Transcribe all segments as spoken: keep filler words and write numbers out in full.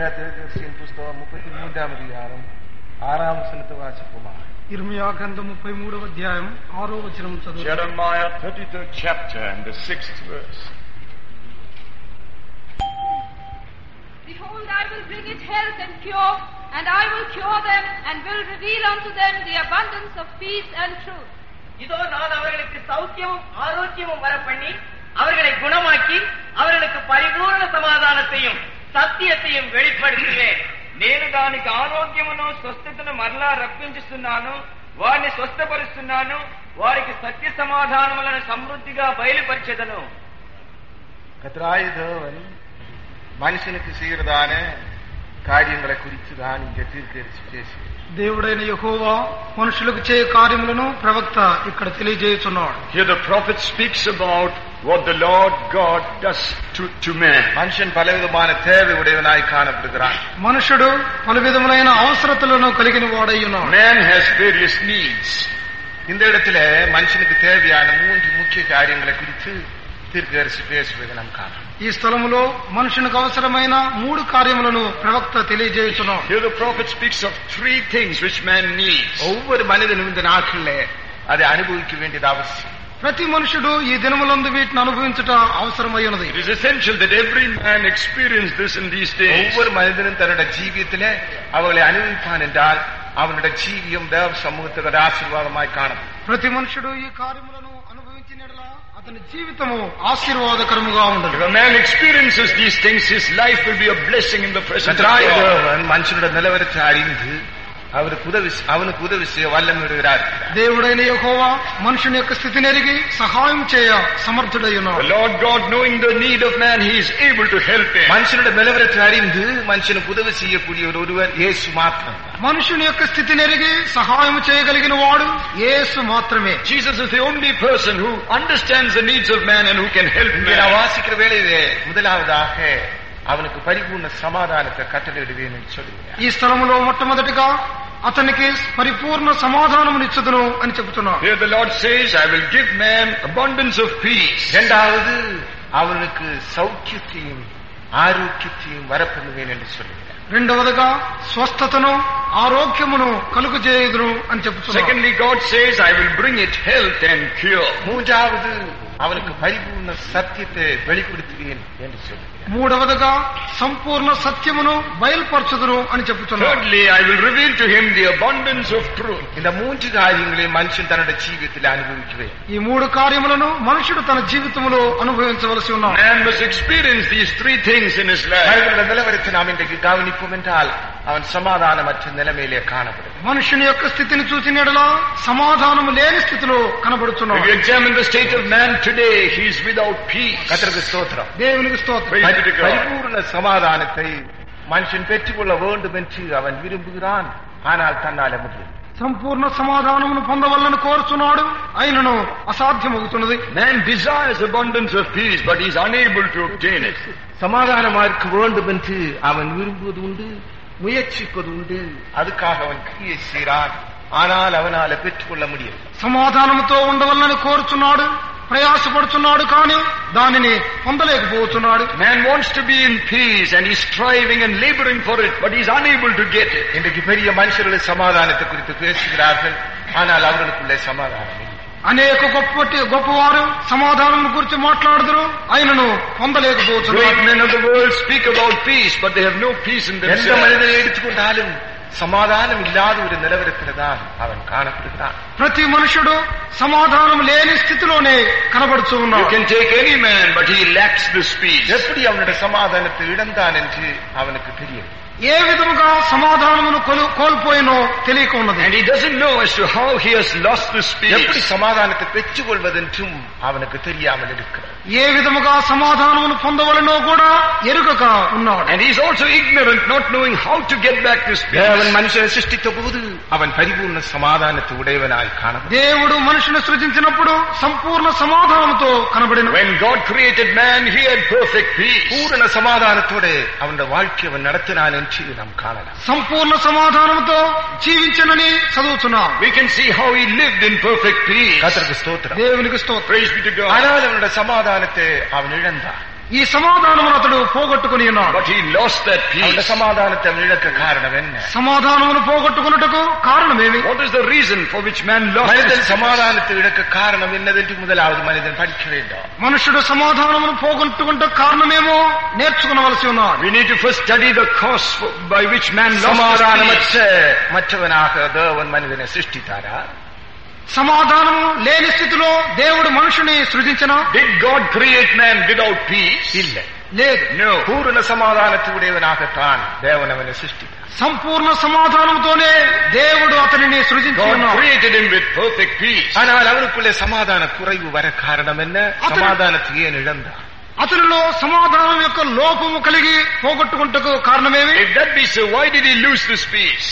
இர்மியா தீர்க்கதரிசியின் புஸ்தகம் முப்பத்தி மூன்றாம் அதிகாரம் ஆறாம் வசனத்தை வாசிப்போமா? ఇర్మియా గ్రంథం ముప్పై మూడవ అధ్యాయం ఆరో వచనం చదువు. Jeremiah thirty-third chapter and the sixth verse. Behold, I will bring it health and cure, and I will cure them, and will reveal unto them the abundance of peace and truth. இதோ நான் அவர்களுக்கு சௌக்கியமும் ஆரோக்கியமும் வர பண்ணி அவர்களை குணமாக்கி அவர்களுக்கு பரிபூர்ண సమాధానத்தையும் సత్యத்தையும் வெளிப்படுத்துவேன். నేను దానికి ఆరోగ్యమును స్వస్థతను మరలా రప్పించుతున్నాను, వారిని స్వస్థపరుస్తున్నాను, వారికి సత్య సమాధానములను సమృద్ధిగా బయలుపరిచెదను. கர்த்தராகிய தேவன் மனுஷனுக்கு செய்கிறதான కార్యங்களை குறித்து தான் இங்கே தீர்க்கதரிசி பேசி దేవుడైన యెహోవా మనుషులకు చేయ కార్యములను ప్రవక్త ఇక్కడ తెలియజేయుచున్నాడు. Here the prophet speaks about what the Lord God does to, to man. மனுஷன் பலவிதமான தேவை உடையவனாய் காணப்படுகிறான். మనుషుడు పలు విధములైన అవసరతలను కలిగిన వాడై ఉన్నాడు. Man has various needs. இந்த இடத்துல மனுஷனுக்கு தேவையான மூன்று முக்கிய காரியங்களை குறித்து தீர்க்கதரிசி பேசுவதை நாம் காணலாம். ఈ స్థలములో మనుషునికి అవసరమైన మూడు కార్యములను ప్రవక్త తెలియజేయుచున్నాడు. Here the prophet speaks of three things which man needs. ஒவ்வொரு மனிதனும் இந்த நாட்களிலே அதை அனுபவிக்க வேண்டியது அவசியம். ప్రతి మనుషుడు ఈ దినములందు వీటిని అనుభవించుట అవసరమై ఉన్నది. It is essential that every man experience this in these days. ஒவ்வொரு மனிதனும் தன்னுடைய ஜீவியத்திலே அவர்களை அனுபவிப்பான் என்றால் அவனுடைய ஜீவியம் தேவ சமூகத்துக்கு ஆசீர்வாதமாய் காணும். ప్రతి మనుషుడు ఈ కార్యములను అనుభవించినట్లా అతని జీవితము ఆశీర్వాదకరముగా ఉండదు. If a man experiences these things, his life will be a blessing in the presence of God. மனுஷனுடைய நிலவரத்தை அறிந்து அவருக்கு உதவி அவனுக்கு உதவி செய்ய வல்லமை விடுகிறார். దేవుడైన యెహోవా మనుషుని యొక్క స్థితిని ఎరిగి సహాయం చేయ సమర్థుడై ఉన్నాడు. The Lord God, knowing the need of man, he is able to help him. மனுஷனுடைய நிலவரத்தை அறிந்து மனுஷனுக்கு உதவி செய்யக்கூடிய ஒருவர் இயேசு மாத்திரம். మనుషుని యొక్క స్థితిని ఎరిగి సహాయం చేయగలిగిన వాడు యేసు మాత్రమే. Jesus is the only person who understands the needs of man and who can help man. நான் வாசிக்கிற வேளையிலே முதலாவதாக அவனுக்கு பரிபூர்ண சமாதானத்தை கட்டளையிடுவேன் என்று சொல்லுகிறார். ఈ స్థలములో మొట్టమొదటిగా అతనికి పరిపూర్ణ సమాధానమునిచ్చుదును అని చెబుతున్నాడు. Here the Lord says, I will give man abundance of peace. இரண்டாவது அவனுக்கு சௌக்கியத்தையும் ఆరోగ్యத்தையும் வரப்பண்ணுவேன் என்று சொல்லுகிறார். రెండవదిగా స్వస్థతను ఆరోగ్యమును కలుగజేయుదును అని చెబుతున్నాడు. Secondly, God says, I will bring it health and cure. மூன்றாவது அவனுக்கு பரிபூர்ண சத்தியத்தை வெளிப்படுத்துவேன் என்று சொல்லுகிறார். మూడవదిగా సంపూర్ణ సత్యమును బయలుపరచుదును అని చెబుతున్నాడు. Thirdly, I will reveal to him the abundance of truth. இந்த மூன்று காரியங்களை மனுஷன் தன்னுடைய ஜீவிதத்தில் அனுபவிக்கவே ఈ మూడు కార్యములను మనుషుడు తన జీవితంలో అనుభవించవలసి ఉన్నాడు. Man must experience these three things in his life. அவர்களுடைய நிலவரத்தை நாம் இன்றைக்கு கவனிப்போம் என்றால் அவன் சமாதானமற்ற நிலைமையிலே காணப்படும். మనుషుని యొక్క స్థితిని చూసిన యెడల సమాధానము లేని స్థితిలో కనబడుచున్నాడు. If you examine the state of man today, he is without peace. கர்த்தருக்கு ஸ்தோத்திரம். దేవునికి స్తోత్రం. பரிபூர்ண சமாதானத்தை மனுஷன் பெற்றுக்கொள்ள வேண்டும் என்று அவன் விரும்புகிறான், ஆனால் தன்னால முடியும். సంపూర్ణ సమాధానమును పొందవల్లని కోరుచున్నాడు, అయినను అసాధ్యమవుతున్నది. Man desires abundance of peace, but he is unable to obtain it. சமாதானமா இருக்க வேண்டும் என்று அவன் விரும்புவது உண்டு, முயற்சிப்பது உண்டு, அதுக்காக அவன் கிரியை செய்கிறான், ஆனால் அவனால பெற்றுக்கொள்ள முடியும். సమాధానముతో ఉండవల్లని కోరుచున్నాడు, ప్రయాసపడుచున్నాడు, కానీ దానిని పొందలేకపోతున్నాడు. Man wants to be in peace and he's striving and laboring for it, but he's unable to get it. இன்றைக்கு பெரிய மனுஷர்களுடைய சமாதானத்தை குறித்து பேசுகிறார்கள், ஆனால் அவர்களுக்குள்ளே சமாதானம் இல்லை. అనేక గొప్పటి గొప్పవారు సమాధానం గురించి మాట్లాడుదురు, ఆయనను పొందలేకపోతున్నారు. Great men of the world speak about peace, but they have no peace in எந்த themselves. மனிதனை எடுத்துக்கொண்டாலும் సమాధానం ఇల్లాద ஒரு నిలవరத்தில்தான் அவன் காணப்படுகிறான். ప్రతి మనుషుడు సమాధానం లేని స్థితిలోనే కనబడుతూ You ఉన్నాడు. can take any man, but he lacks this peace. எப்படி அவனுடைய சமாதானத்தை இழந்தான் என்று அவனுக்கு தெரியும். ఏ విధముగా సమాధానమును కోల్పోయినో తెలియక ఉన్నది. And he doesn't know as to how he has lost this எப்படி peace. సమాధానத்தை பெற்றுக்கொள்வதென்றும் அவனுக்கு தெரியாமல் இருக்கிறார். ఏ విధముగా సమాధానమును పొందవలనో కూడా ఎరుగక ఉన్నాడు. And he is also ignorant, not knowing how to get back this peace. தேவன் மனுஷனை சிருஷ்டித்த போது அவன் பரிபூர்ண சமாதானத்தை உடையவனாய் காணப்பட்டான். దేవుడు మనుషుని సృజించినప్పుడు సంపూర్ణ సమాధానముతో కనబడిన. When God created man, he had perfect peace. பூரண சமாதானத்தோட அவனுடைய வாழ்க்கை அவன் நடத்தினான் என்று நாம் காணலாம். సంపూర్ణ సమాధానముతో జీవించనని చదువుతున్నాం. We can see how he lived in perfect peace. கர்த்தருக்கு ஸ்தோத்திரம். దేవునికి స్తోత్రం. Praise be to God. ஆனால் அவனுடைய சமாதானத்தை அவன் இழந்தான். ఈ సమాధానమును అతడు పోగొట్టుకుని ఉన్నాడు. But he lost that அந்த peace. சமாதானத்தை இழக்க காரணம் என்ன? సమాధానమును పోగొట్టుకున్నటకు కారణమేమి? What is the reason for which man lost மனிதன் his peace? சமாதானத்தை இழக்க காரணம் என்னதென்று முதலாவது மனிதன் படிக்க வேண்டும். మనుషుడు సమాధానమును పోగొట్టుకుంటే కారణమేమో నేర్చుకునవలసి ఉన్నాడు. We need to first study the cause for- by which man lost his peace. சமாதானமற்ற மற்றவனாக தேவன் மனிதனை சிருஷ்டித்தாரா? సమాధానము లేని స్థితిలో దేవుడు మనుషుని సృజించిన Did God create man without peace? இல்லை. లేదు. No. பூரண சமாதானத்துடையவனாகத்தான் தேவன் அவனை சிருஷ்டித்தார். సంపూర్ణ సమాధానంతోనే దేవుడు అతనిని సృజించి God ఉన్నాడు. created him with perfect peace. ஆனால் அவனுக்குள்ளே சமாதான குறைவு வர காரணம் என்ன? அத்தனை- சமாதானத்தை ஏன் இழந்தான்? అతనిలో సమాధానం యొక్క లోపము కలిగి పోగొట్టుకుంటకు కారణమేమి? If that be so, why did he lose this peace?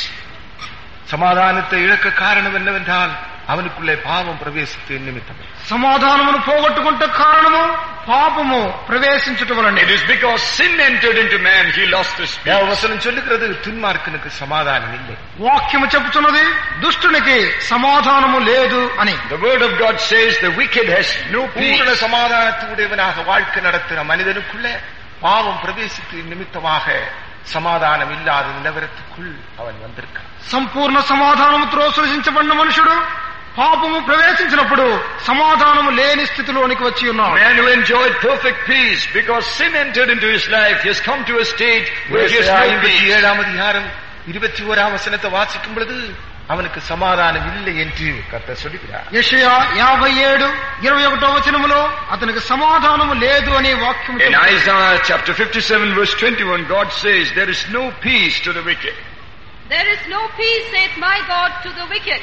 சமாதானத்தை இழக்க காரணம் என்னவென்றால் அவனுக்குள்ளே பாவம் பிரவேசித்த நிமித்தம். సమాధానమును పోగొట్టుకుంటే కారణము పాపము ప్రవేశించుట వలన. It is because sin entered into man, he lost his peace. தேவவசனம் சொல்லுகிறது துன்மார்க்கனுக்கு சமாதானம் இல்லை. వాక్యము చెప్పుచున్నది దుష్టునికి సమాధానము లేదు అని. The word of God says the wicked has no பூரண peace. சமாதானத்துடையவனாக வாழ்க்கை நடத்துகிற மனிதனுக்குள்ளே பாவம் பிரவேசித்த நிமித்தமாக சமாதானம் இல்லாத நிலவரத்துக்குள் அவன் வந்திருக்கான். సంపూర్ణ సమాధానముతో సృజించబడిన మనుషుడు పాపము ప్రవేశించినప్పుడు సమాధానము లేని స్థితిలోనికి వచ్చి ఉన్నాడు. Man who enjoyed perfect peace because sin entered into his life, he has come to a state where he has no ஐம்பத்தி peace. ஏழாம் அதிகாரம் இருபத்தி ஓராம் வசனத்தை வாசிக்கும் பொழுது அவனுக்கு சமாதானம் இல்லை என்று கர்த்தர் சொல்லுகிறார். యెషయా యాభై ఏడు ఇరవై ఒకటో వచనములో అతనికి సమాధానము లేదు అనే వాక్యం In Isaiah chapter fifty-seven verse twenty-one, God says, there is no peace to the wicked. There is no peace, saith my God, to the wicked.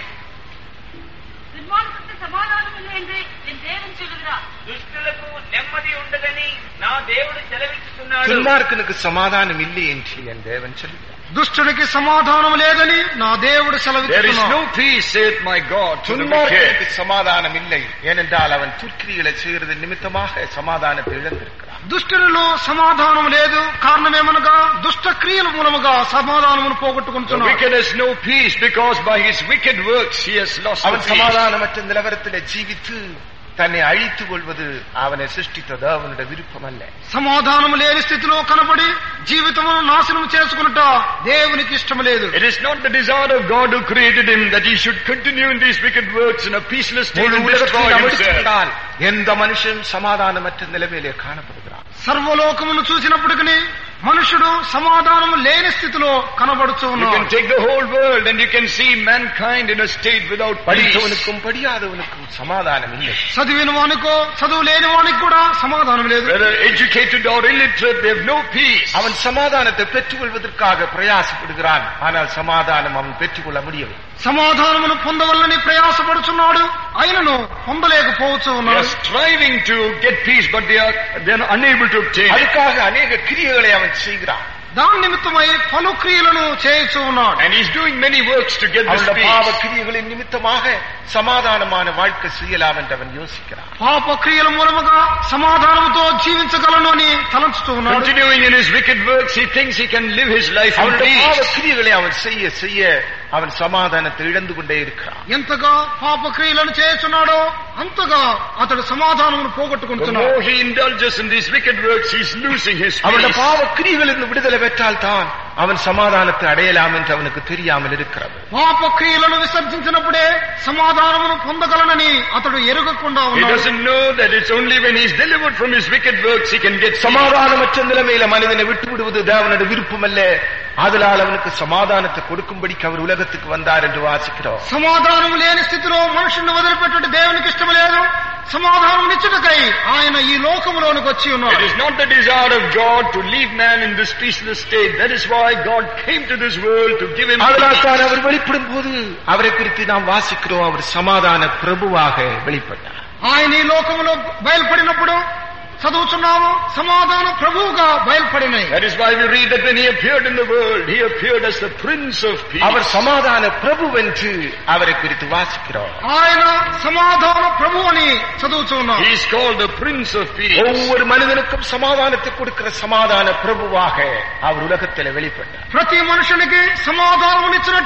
துன்மார்க்கனுக்கு சமாதானம் இல்லை என்று என் தேவன் சொல்லுகிறார். దుష్టులకు నెమ్మది ఉండదని నా దేవుడు సెలవిస్తున్నాడు. துன்மார்க்கனுக்கு சமாதானம் இல்லை என்று என் தேவன் சொல்லுகிறார். దుష్టునికి సమాధానం లేదని నా దేవుడు There is సెలవిస్తున్నాడు. no peace, saith my God, to the துன்மார்க்கனுக்கு wicked. சமாதானம் இல்லை, ஏனென்றால் அவன் துர்க்கிரிகளை செய்கிறது நிமித்தமாக சமாதானத்தை இழந்திருக்கிறான். దుష్టులలో సమాధానం లేదు, కారణమేమనగా దుష్ట క్రియల మూలముగా సమాధానమును The పోగొట్టుకుంటున్నాడు. wicked has no peace because by his wicked works he has lost the அவன் peace. சமாதானமற்ற நிலவரத்திலே ஜீவித்து தன்னை அழித்துக் கொள்வது அவனை சிருஷ்டித்தது அவனுடைய விருப்பம் அல்ல. సమాధానం లేని స్థితిలో కనబడి జీవితమును నాశనం చేసుకున్నట దేవునికి ఇష్టం లేదు. It is not the desire of God who created him that he should continue in these wicked works in a peaceless state முழு and உலகத்தை destroy நாம் himself. எடுத்துக்கொண்டால் எந்த மனுஷன் சமாதானமற்ற நிலைமையிலே காணப்படுகிறான். సర్వలోకమును చూసినప్పటికీ మనుషుడు సమాధానం లేని స్థితిలో కనబడుచు You ఉన్నాడు. can take the whole world and you can see mankind in a state without peace. படித்தவனுக்கும் படியாதவனுக்கும் சமாதானம் இல்லை. చదివిన వానికో చదువు లేని వానికి కూడా సమాధానం లేదు. Whether educated or illiterate, they have no peace. அவன் சமாதானத்தை பெற்றுக்கொள்வதற்காக பிரயாசப்படுகிறான், ஆனால் சமாதானம் அவன் பெற்றுக்கொள்ள முடியவில்லை. సమాధానమును పొందవల్లని ప్రయాసపడుచున్నాడు, అయినను పొందలేకపోవచ్చు They are ఉన్నాడు. striving to get peace, but they are they are unable to obtain it. அதுக்காக அநேக கிரியைகளை அவன் செய்கிறான். దాని నిమిత్తమై పలు క్రియలను చేయుచు ఉన్నాడు. And he's doing many works to get this அவனுடைய பாவ peace. கிரியைகளின் நிமித்தமாக சமாதானமான வாழ்க்கை செய்யலாம் என்று அவன் யோசிக்கிறான். పాప క్రియల మూలముగా సమాధానముతో జీవించగలను అని తలంచుతూ ఉన్నాడు. Continuing in his wicked works, he thinks he can live his life in அவனுடைய பாவ peace. கிரியைகளை அவன் செய்ய செய்ய அவன் சமாதானத்தை இழந்து கொண்டே இருக்கிறான். ఎంతగా పాప క్రియలను చేస్తున్నాడో అంతగా అతడు సమాధానమును The పోగొట్టుకుంటున్నాడు. more he indulges in these wicked works, he's losing his அவனுடைய peace. பாவ கிரியைகளிலிருந்து விடுதலை பெற்றால் தான் அவன் சமாதானத்தை அடையலாம் என்று அவனுக்கு தெரியாமல் இருக்கிறது. పాప క్రియలను విసర్జించినప్పుడే సమాధానమును పొందగలనని అతడు ఎరుగకుండా He ఉన్నాడు. doesn't know that it's only when he's delivered from his wicked works he can get peace. சமாதானமற்ற நிலைமையில மனிதனை விட்டு விடுவது தேவனுடைய விருப்பம் அல்ல. ஆதலால் அவனுக்கு சமாதானத்தை கொடுக்கும்படிக்கு அவர் உலகத்துக்கு வந்தார் என்று வாசிக்கிறோம். సమాధానం లేని స్థితిలో మనుషుల్ని వదిలిపెట్టడం దేవునికి ఇష్టం లేదు. సమాధానం ఇచ్చుటకై ఆయన ఈ లోకములోనికి వచ్చి It ఉన్నాడు. is not the desire of God to leave man in this peaceless state. That is why God came to this world to give him அதனால் peace. தான் அவர் வெளிப்படும் போது அவரை குறித்து நாம் வாசிக்கிறோம், அவர் சமாதான பிரபுவாக வெளிப்பட்டார். ఆయన ఈ లోకములో బయలుపడినప్పుడు చదువుతున్నాము, సమాధాన ప్రభువుగా బయలుపడినాయి. That is why we read that when he appeared in the world, he appeared as the Prince of Peace. அவர் சமாதான பிரபு என்று அவரை குறித்து வாசிக்கிறோம். ఆయన సమాధాన ప్రభు అని చదువుతున్నాం. He is called the Prince of Peace. ஒவ்வொரு மனிதனுக்கும் சமாதானத்தை கொடுக்கிற சமாதான பிரபுவாக அவர் உலகத்தில் வெளிப்பட்டார். ప్రతి మనుషునికి సమాధానం ఇచ్చినట్టు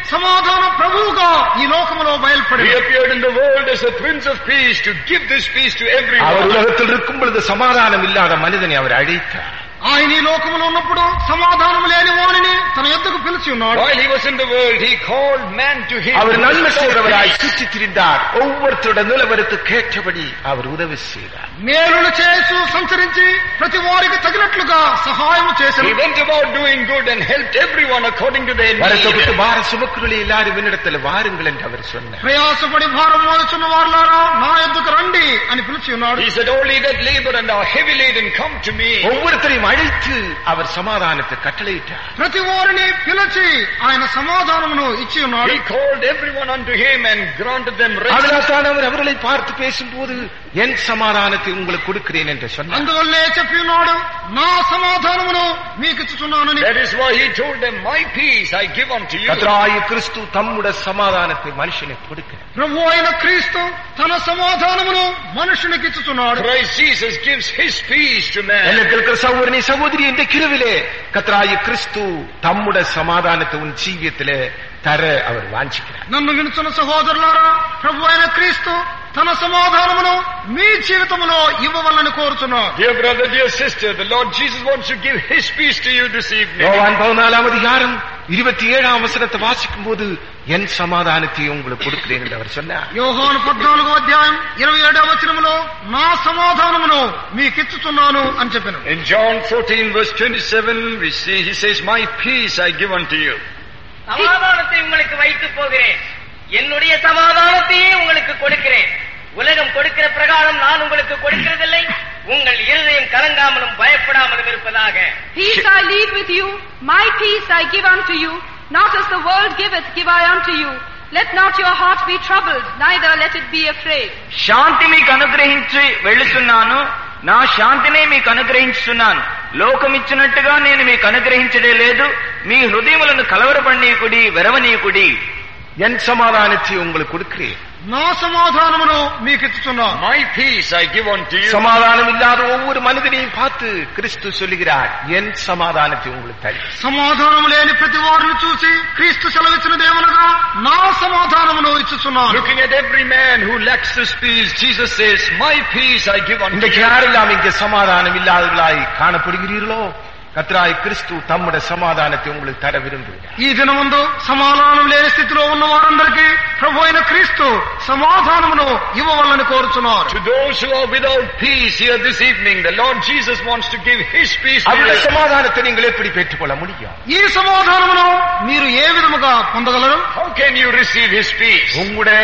సమాధాన ప్రభువుగా ఈ లోకములో బయలుపడి He appeared in the world as the Prince of Peace to give this peace to our everyone. உலகத்தில் இருக்கும் பொழுது சமாதானம் இல்லாத மனிதனை அவர் அழைத்தார். ఆయన ఈ లోకములో ఉన్నప్పుడు సమాధానం లేని వారిని తన యొద్దకు పిలిచి ఉన్నాడు. While he was in the world, he called man to him. அவர் நன்மை செய்கிறவராய் சுற்றி திரிந்தார். ஒவ்வொருத்தருடைய நிலவரத்துக்கு ஏற்றபடி அவர் உதவி செய்தார். మేలులు చేస్తూ సంచరించి ప్రతి వారికి తగినట్లుగా సహాయం He చేశాడు. went about doing good and helped everyone according to their வரத்தொகுத்து need. பார சுமக்குகளை எல்லாரும் என்னிடத்தில் வாருங்கள் என்று அவர் சொன்னார். ప్రయాసపడి భారం మోచున్న వారులారా నా యొద్దకు రండి అని పిలిచి ఉన్నాడు. He said, "All ye that labor and are heavy laden, come to me." ஒவ்வொருத்தரையும் அழைத்து அவர் சமாதானத்தை கட்டளையிட்டார். ప్రతి వారిని పిలిచి ఆయన సమాధానమును ఇచ్చి ఉన్నాడు. He called everyone unto him and granted them rest. அதனால்தான் அவர் அவர்களை பார்த்து பேசும்போது என் சமாதானத்தை உங்களுக்கு கொடுக்கிறேன் என்று சொன்னார். అందువల్లే చెప్పి ఉన్నాడు, నా సమాధానమును మీకు ఇచ్చుచున్నానని. That is why he told them, "My peace I give unto you." கர்த்தராகிய கிறிஸ்து தம்முடைய சமாதானத்தை மனுஷனுக்கு கொடுக்கிறார். ప్రభు అయిన క్రీస్తు తన సమాధానమును మనుషునికి ఇచ్చుచున్నాడు. Christ Jesus gives his peace to man. எனக்கு இருக்கிற சகோதரி சகோதரி என்ற கிருவிலே கர்த்தராகிய கிறிஸ்து தம்முடைய சமாதானத்தை உன் ஜீவியத்திலே தர அவர் வாஞ்சிக்கிறார். నన్ను వినుచున్న సహోదరులారా, ప్రభు అయిన క్రీస్తు తన సమాధానమును మీ జీవితములో ఇవ్వవలని కోరుచున్నాడు. Dear brother, dear sister, the Lord Jesus wants to give his peace to you this evening. யோவான் பதினாலாம் அதிகாரம் இருபத்தி ஏழாம் வசனத்தை வாசிக்கும் போது என் சமாதானத்தை உங்களுக்கு கொடுக்கிறேன் என்று அவர் சொன்னார். యోహాను పద్నాలుగో అధ్యాయం ఇరవై ఏడవ వచనములో నా సమాధానమును మీకిచ్చుచున్నాను అని చెప్పాను. In John fourteen verse twenty-seven, we see, he says, "My peace I give unto you." சமாதானத்தை உங்களுக்கு வைத்து போகிறேன், என்னுடைய சமாதானத்தையே உங்களுக்கு கொடுக்கிறேன். உலகம் கொடுக்கிற பிரகாரம் நான் உங்களுக்கு கொடுக்கிறதில்லை. உங்கள் இருதயம் கலங்காமலும் பயப்படாமலும் இருப்பதாக. Peace I leave with you, my peace I give unto you, not as the world giveth give I unto you. Let not your heart be troubled, neither let it be afraid. శాంతి మీకు అనుగ్రహించి వెళ్ళుచున్నాను, నా శాంతినే మీకు అనుగ్రహించుతున్నాను. లోకమిచ్చినట్టుగా నేను మీకు అనుగ్రహించడే లేదు. మీ హృదయములను కలవరపడనీయకుడి, వెరవనీయకుడి. என் சமாதானத்தை உங்களுக்கு கொடுக்கிறேன். నా సమాధానమును మీకిచ్చుచున్నాను. My peace I give unto you. சமாதானம் இல்லாத ஒவ்வொரு மனிதனையும் பார்த்து கிறிஸ்து சொல்லுகிறார், என் சமாதானத்தை உங்களுக்கு தரு. సమాధానము లేని ప్రతి వారిని చూసి క్రీస్తు సెలవిచ్చినదేమనగా నా సమాధానమును ఇచ్చుచున్నాను. Looking at every man who lacks this peace, Jesus says, "My peace I give unto இன்றைக்கு you." யாரெல்லாம் இங்கே சமாதானம் இல்லாதவர்களாய் காணப்படுகிறீர்களோ கர்த்தராகிய கிறிஸ்து தம்முடைய சமாதானத்தை உங்களுக்கு தர விரும்புகிறார். ఈ దినముందు సమాధానం లేని స్థితిలో ఉన్న వారందరికీ ప్రభు అయిన క్రీస్తు సమాధానమును ఇవ్వవలని కోరుచున్నారు. To those who are without peace here this evening, the Lord Jesus wants to give his peace to அவருடைய you. சமாதானத்தை நீங்கள் எப்படி பெற்றுக்கொள்ள முடியும்? ఈ సమాధానమును మీరు ఏ విధముగా పొందగలరు? How can you receive his peace? உங்களுடைய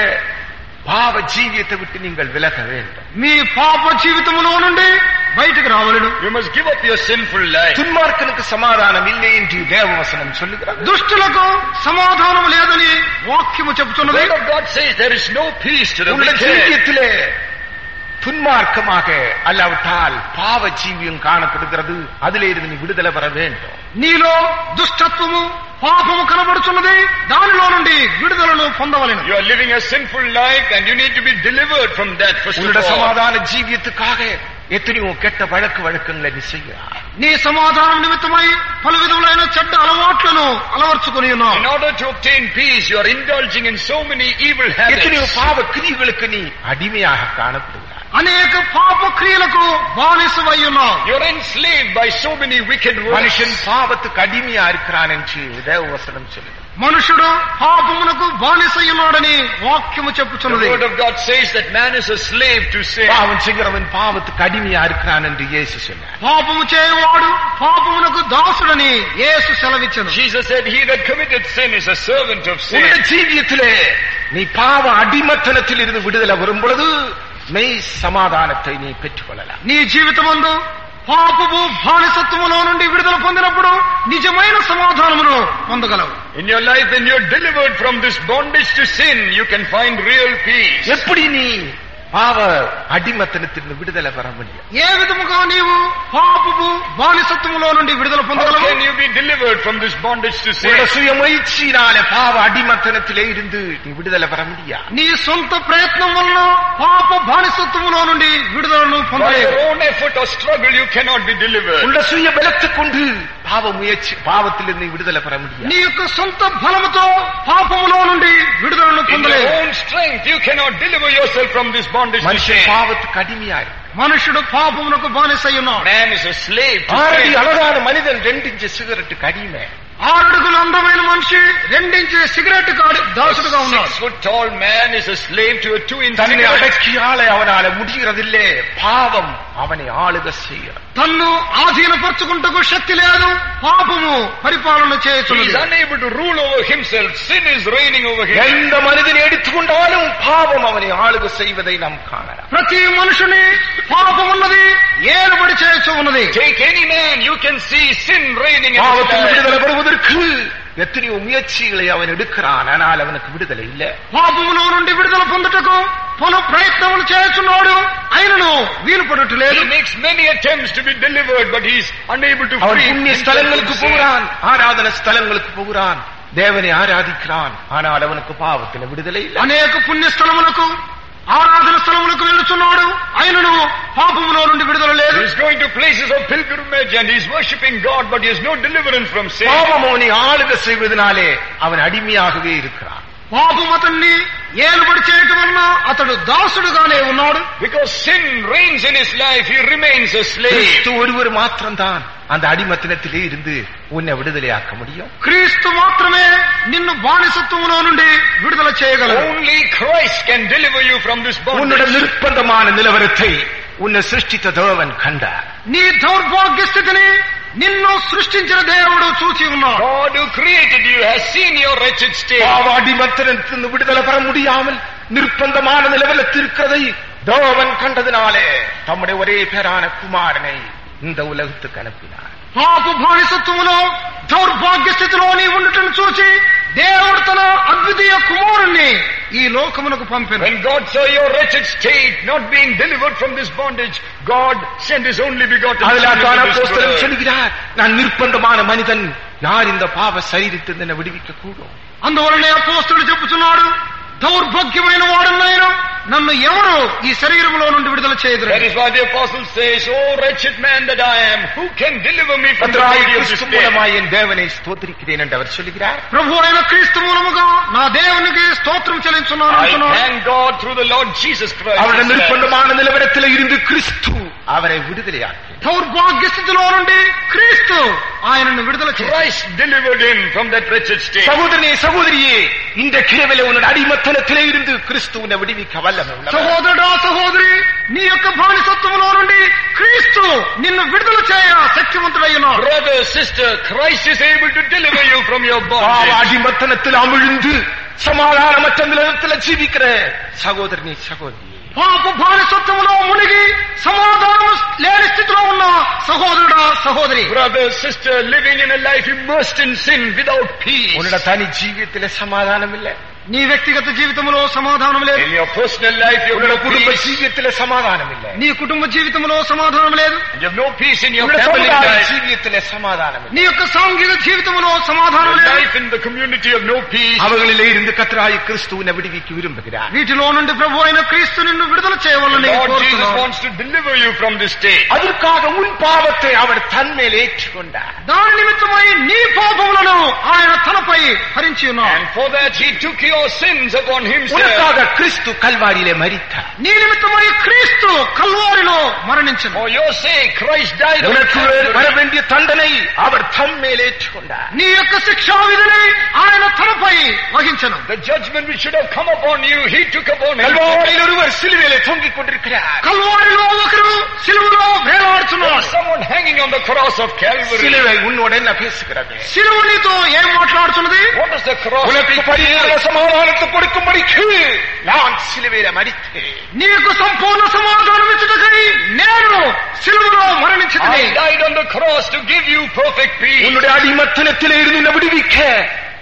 பாவ ஜீவியத்தை விட்டு நீங்கள் விலக வேண்டும். మీ పాప జీవితములో నుండి బయటికి రావలను. You must give up your sinful life. துன்மார்க்கனுக்கு சமாதானம் இல்லை என்று தேவவசனம் சொல்லுகிறது. దుష్టులకు సమాధానం లేదని వాక్యము The చెబుతున్నది. word of God says there is no peace to the உங்களுடைய wicked. ஜீவியத்திலே துன்மார்க்கமாக அல்லாவிட்டால் பாவ ஜீவியம் காணப்படுகிறது. அதிலே இருந்து நீ விடுதலை பெற வேண்டும். నీలో దుష్టత్వము పాపము కనబడుచున్నది, దానిలో నుండి విడుదలను పొందవలెను. You are living a sinful life and you need to be delivered from that first of உன்னுடைய all. சமாதான ஜீவியத்துக்காக எத்தனையோ கெட்ட வழக்கு வழக்கங்களை நீ செய்கிறாய். నీ సమాధానం నిమిత్తమై పలు విధములైన చెడ్డ అలవాట్లను అలవర్చుకుని ఉన్నావు. In order to obtain peace, you are indulging in so many evil எத்தனையோ habits. பாவ கிரியைகளுக்கு நீ அடிமையாக காணப்படுகிறாய். అనేక పాప క్రియలకు బానిసవై ఉన్నావు. You are enslaved by so many wicked works. மனுஷன் பாவத்துக்கு அடிமையா இருக்கிறான் என்று தேவவசனம் சொல்லுது. మనుషుడు పాపమునకు బానిసై ఉన్నాడని వాక్యము The చెప్పుచున్నది. word of God says that man is a slave to sin. பாவம் செய்கிறவன் பாவத்துக்கு அடிமையா இருக்கிறான் என்று இயேசு சொன்னார். పాపము చేయవాడు పాపమునకు దాసుడని యేసు సెలవిచ్చెను. Jesus said, "He that committed sin is a servant of sin." உன்னுடைய ஜீவியத்திலே நீ பாவ அடிமத்தனத்தில் இருந்து விடுதலை வரும் பொழுது மெய் சமாதானத்தை நீ பெற்றுக்கொள்ளலாம். నీ జీవితమందు పాపము బానిసత్వములో నుండి విడుదల పొందినప్పుడు నిజమైన సమాధానమును పొందగలవు. In your life, when you're delivered from this bondage to sin, you can find real peace. எப்படி நீ పావ అడిమతనத்திலிருந்து విడుదల பெற முடியும். ఏ విధముగా నీవు పాపపు బానిసత్వములో నుండి విడుదల How పొందగలవు? can you be delivered from this bondage to sin? உன்னுடைய சுய முயற்சியினாலே பாவ அடிமத்தனத்திலே இருந்து நீ விடுதலை பெற முடியாது. నీ సొంత ప్రయత్నం వలన పాప బానిసత్వములో నుండి విడుదలను By పొందలేవు. your own effort or struggle, you cannot be delivered. உன்னுடைய சுய பலத்தை கொண்டு பாவ முயற்சி பாவத்திலிருந்து நீ விடுதலை பெற முடியாது. నీ యొక్క సొంత బలముతో పాపములో నుండి విడుదలను In your పొందలేవు. own strength, you cannot deliver yourself from this bondage to மனுஷன் sin. பாவத்துக்கு அடிமையாய் మనుషుడు పాపమునకు బానిసై ఉన్నాడు. Man is a slave to ஆறடி sin. அழகான மனிதன் ரெண்டு இன்ச்சு சிகரெட்டுக்கு அடிமை. ఆరడుగుల అందమైన మనిషి రెండించి సిగరెట్ కాడి దాసుడుగా ఉన్నాడు. Six foot tall man is a slave to a two inch தன்னை cigarette. அடக்கியால அவனால முடிகிறதில்லை. பாவம் அவனை ஆளுக செய்யும். తన్ను ఆధీనపరచుకుంటకు శక్తి లేదు. పాపము పరిపాలన He is చేయుచున్నది. unable to rule over himself. Sin is reigning over him. எந்த மனிதனை எடுத்துக்கொண்டாலும் பாவம் அவனை ஆளுக செய்வதை நாம் காணலாம். ప్రతి మనుషుని పాపమున్నది, ఏలుబడి చేయొచ్చు ఉన్నది. Take any man, you can see sin reigning in his பாவத்தில் life. விடுதலை பெறுவதற்கு எத்தனையோ முயற்சிகளை அவன் எடுக்கிறான். ஆனால் அவனுக்கு விடுதலை இல்லை. పాపములో నుండి విడుదల పొందుటకు పలు ప్రయత్నములు చేస్తున్నాడు, అయినను వీలు పడట్లేదు. He makes many attempts to be delivered, but he is unable to அவன் free புண்ணிய himself ஸ்தலங்களுக்கு from sin. போகிறான், ஆராதன ஸ்தலங்களுக்கு போகிறான், தேவனை ஆராதிக்கிறான். ஆனால் அவனுக்கு பாவத்தில் விடுதலை இல்லை. అనేక పుణ్యస్థలములకు ఆరాధన స్థలములకు వెళ్తున్నాడు, అయినను పాపములో నుండి విడుదల లేదు. He is going to places of pilgrimage and he is worshipping God, but he has no deliverance from sin. பாவம் அவனை ஆளுக செய்வதனாலே அவன் அடிமையாகவே இருக்கிறான். పాపం అతన్ని ఏలుబడి చేయటం వలన అతడు దాసుడుగానే ఉన్నాడు. Because sin reigns in his life, he remains a slave. கிறிஸ்து ஒருவர் மாத்திரம்தான் அந்த அடிமத்தனத்திலே இருந்து உன்னை விடுதலையாக்க முடியும். క్రీస్తు మాత్రమే నిన్ను బానిసత్వములో నుండి విడుదల చేయగలడు. Only Christ can deliver you from this உன்னுடைய bondage. நிர்பந்தமான நிலவரத்தை உன்னை சிருஷ்டித்த தேவன் கண்டார். నీ దౌర్భాగ్య స్థితిని నిన్ను సృష్టించిన దేవుడు చూచి ఉన్నాడు. God who created you has seen your wretched state. பாவ அடிமத்தனத்திலிருந்து விடுதலை பெற முடியாமல் நிர்பந்தமான நிலவரத்தில் இருக்கிறதை தேவன் கண்டதினாலே தம்முடைய ஒரே பேரான குமாரனை இந்த உலகத்துக்கு அனுப்பினார். పాప బానిసత్వములో దౌర్భాగ్య స్థితిలో నీ ఉండటం చూసి దేవుడు తన అద్వితీయ కుమారుణ్ణి ఈ లోకమునకు పంపెను. When God saw your wretched state, not being delivered from this bondage, God sent His only begotten Son அதில் into this அப்போஸ்தலன் world. சொல்கிறார், நான் நிர்பந்தமான மனிதன், யார் இந்த பாவ சரீரத்தில் என்னை விடுவிக்க கூடும்? అందువలనే అపోస్తలుడు చెప్పుచున్నాడు, దౌర్భాగ్యమైన వాడున్నాయను నన్ను ఎవరు ఈ శరీరములో నుండి విడుదల చేయదురు. That is why the apostle says, "Oh wretched man that I am, who can deliver me from the கர்த்தராகிய body of this Kristu death?" மூலமாய் என் தேவனை ஸ்தோத்திரிக்கிறேன் என்று அவர் சொல்கிறார். ప్రభు అయిన క్రీస్తు మూలముగా నా దేవునికి స్తోత్రం చెల్లించున్నాను I అంటున్నాడు. thank God through the Lord Jesus Christ. அவருடைய நிர்பந்தமான நிலவரத்தில் இருந்து கிறிஸ்து அவரை விடுதலையாக்கி దౌర్భాగ్య స్థితిలో నుండి క్రీస్తు ఆయనను విడుదల చేశాడు. Christ delivered him from that wretched state. சகோதரனே சகோதரியே, இந்த கிழவில உன்னுடைய அடிமத்தனத்திலே இருந்து கிறிஸ்து உன்னை விடுவிக்க வல்லமை உள்ளவர். సహోదరుడా సహోదరి, నీ యొక్క బానిసత్వములో నుండి క్రీస్తు నిన్ను విడుదల చేయ శక్తివంతుడై ఉన్నాడు. Brother, sister, Christ is able to deliver you from your பாவ bondage. அடிமத்தனத்தில் அமிழ்ந்து சமாதானமற்ற நிலத்தில் ஜீவிக்கிற சகோதரனே சகோதரி, పాప బానిసత్వములో మునిగి సమాధానం లేని స్థితిలో ఉన్న సహోదరుడా సహోదరి, Brother, sister, living in a life immersed in sin without peace. உன்னோட தனி ஜீவியத்திலே சமாதானம் இல்லை. నీ వ్యక్తిగత జీవితంలో సమాధానం లేదు. In your personal life, you have உன்னோட no குடும்ப peace. ஜீவியத்திலே சமாதானம் இல்லை. నీ కుటుంబ జీవితంలో సమాధానం లేదు. And you have no peace in your உன்னோட family சமுதாய life. ஜீவியத்திலே சமாதானம் இல்லை. నీ యొక్క సాంఘిక జీవితంలో సమాధానం Your లేదు. life in the community of no peace. அவர்களிலே இருந்து கர்த்தராகிய கிறிஸ்து உன்னை விடுவிக்க விரும்புகிறார். వీటిలో నుండి ప్రభు అయిన క్రీస్తు నిన్ను విడుదల చేయవలని Lord Jesus కోరుతున్నాడు. wants to deliver you from this state. அதற்காக உன் பாவத்தை அவர் தன்மேல் ஏற்றுக்கொண்டார். దాని నిమిత్తమై నీ పాపములను ఆయన తనపై భరించి ఉన్నాడు. And for that he took your sins upon himself. உனக்காக கிறிஸ்து கல்வாரியிலே மரித்தார். నీ నిమిత్తమై క్రీస్తు కల్వారిలో మరణించను. For your sake, Christ died on உனக்கு வர Calvary. வேண்டிய தண்டனை அவர் தன்மேல் ஏற்றுக்கொண்டார். నీ యొక్క శిక్షా విధిని ఆయన తనపై వహించను. The judgment which should have come upon you, he took upon him. கல்வாரியில் ஒருவர் சிலுவையிலே தொங்கிக் கொண்டிருக்கிறார். కల్వారిలో ఒకరు సిలువలో There వేలాడుతున్నాడు. was someone hanging on the cross of Calvary. சிலுவை உன்னோட என்ன பேசுகிறது? సిలువ నీతో ఏం మాట్లాడుతున్నది? What does the cross உனக்கு speak to பரிபூரண you? சமாதானத்தை கொடுக்கும்படிக்கு நான் சிலுவையில மரித்தேன். నీకు సంపూర్ణ సమాధానం ఇచ్చుటకై నేను సిలువలో మరణించితిని. I died on the cross to give you perfect peace. உன்னுடைய அடிமத்தனத்திலே இருந்து உன்னை விடுவிக்க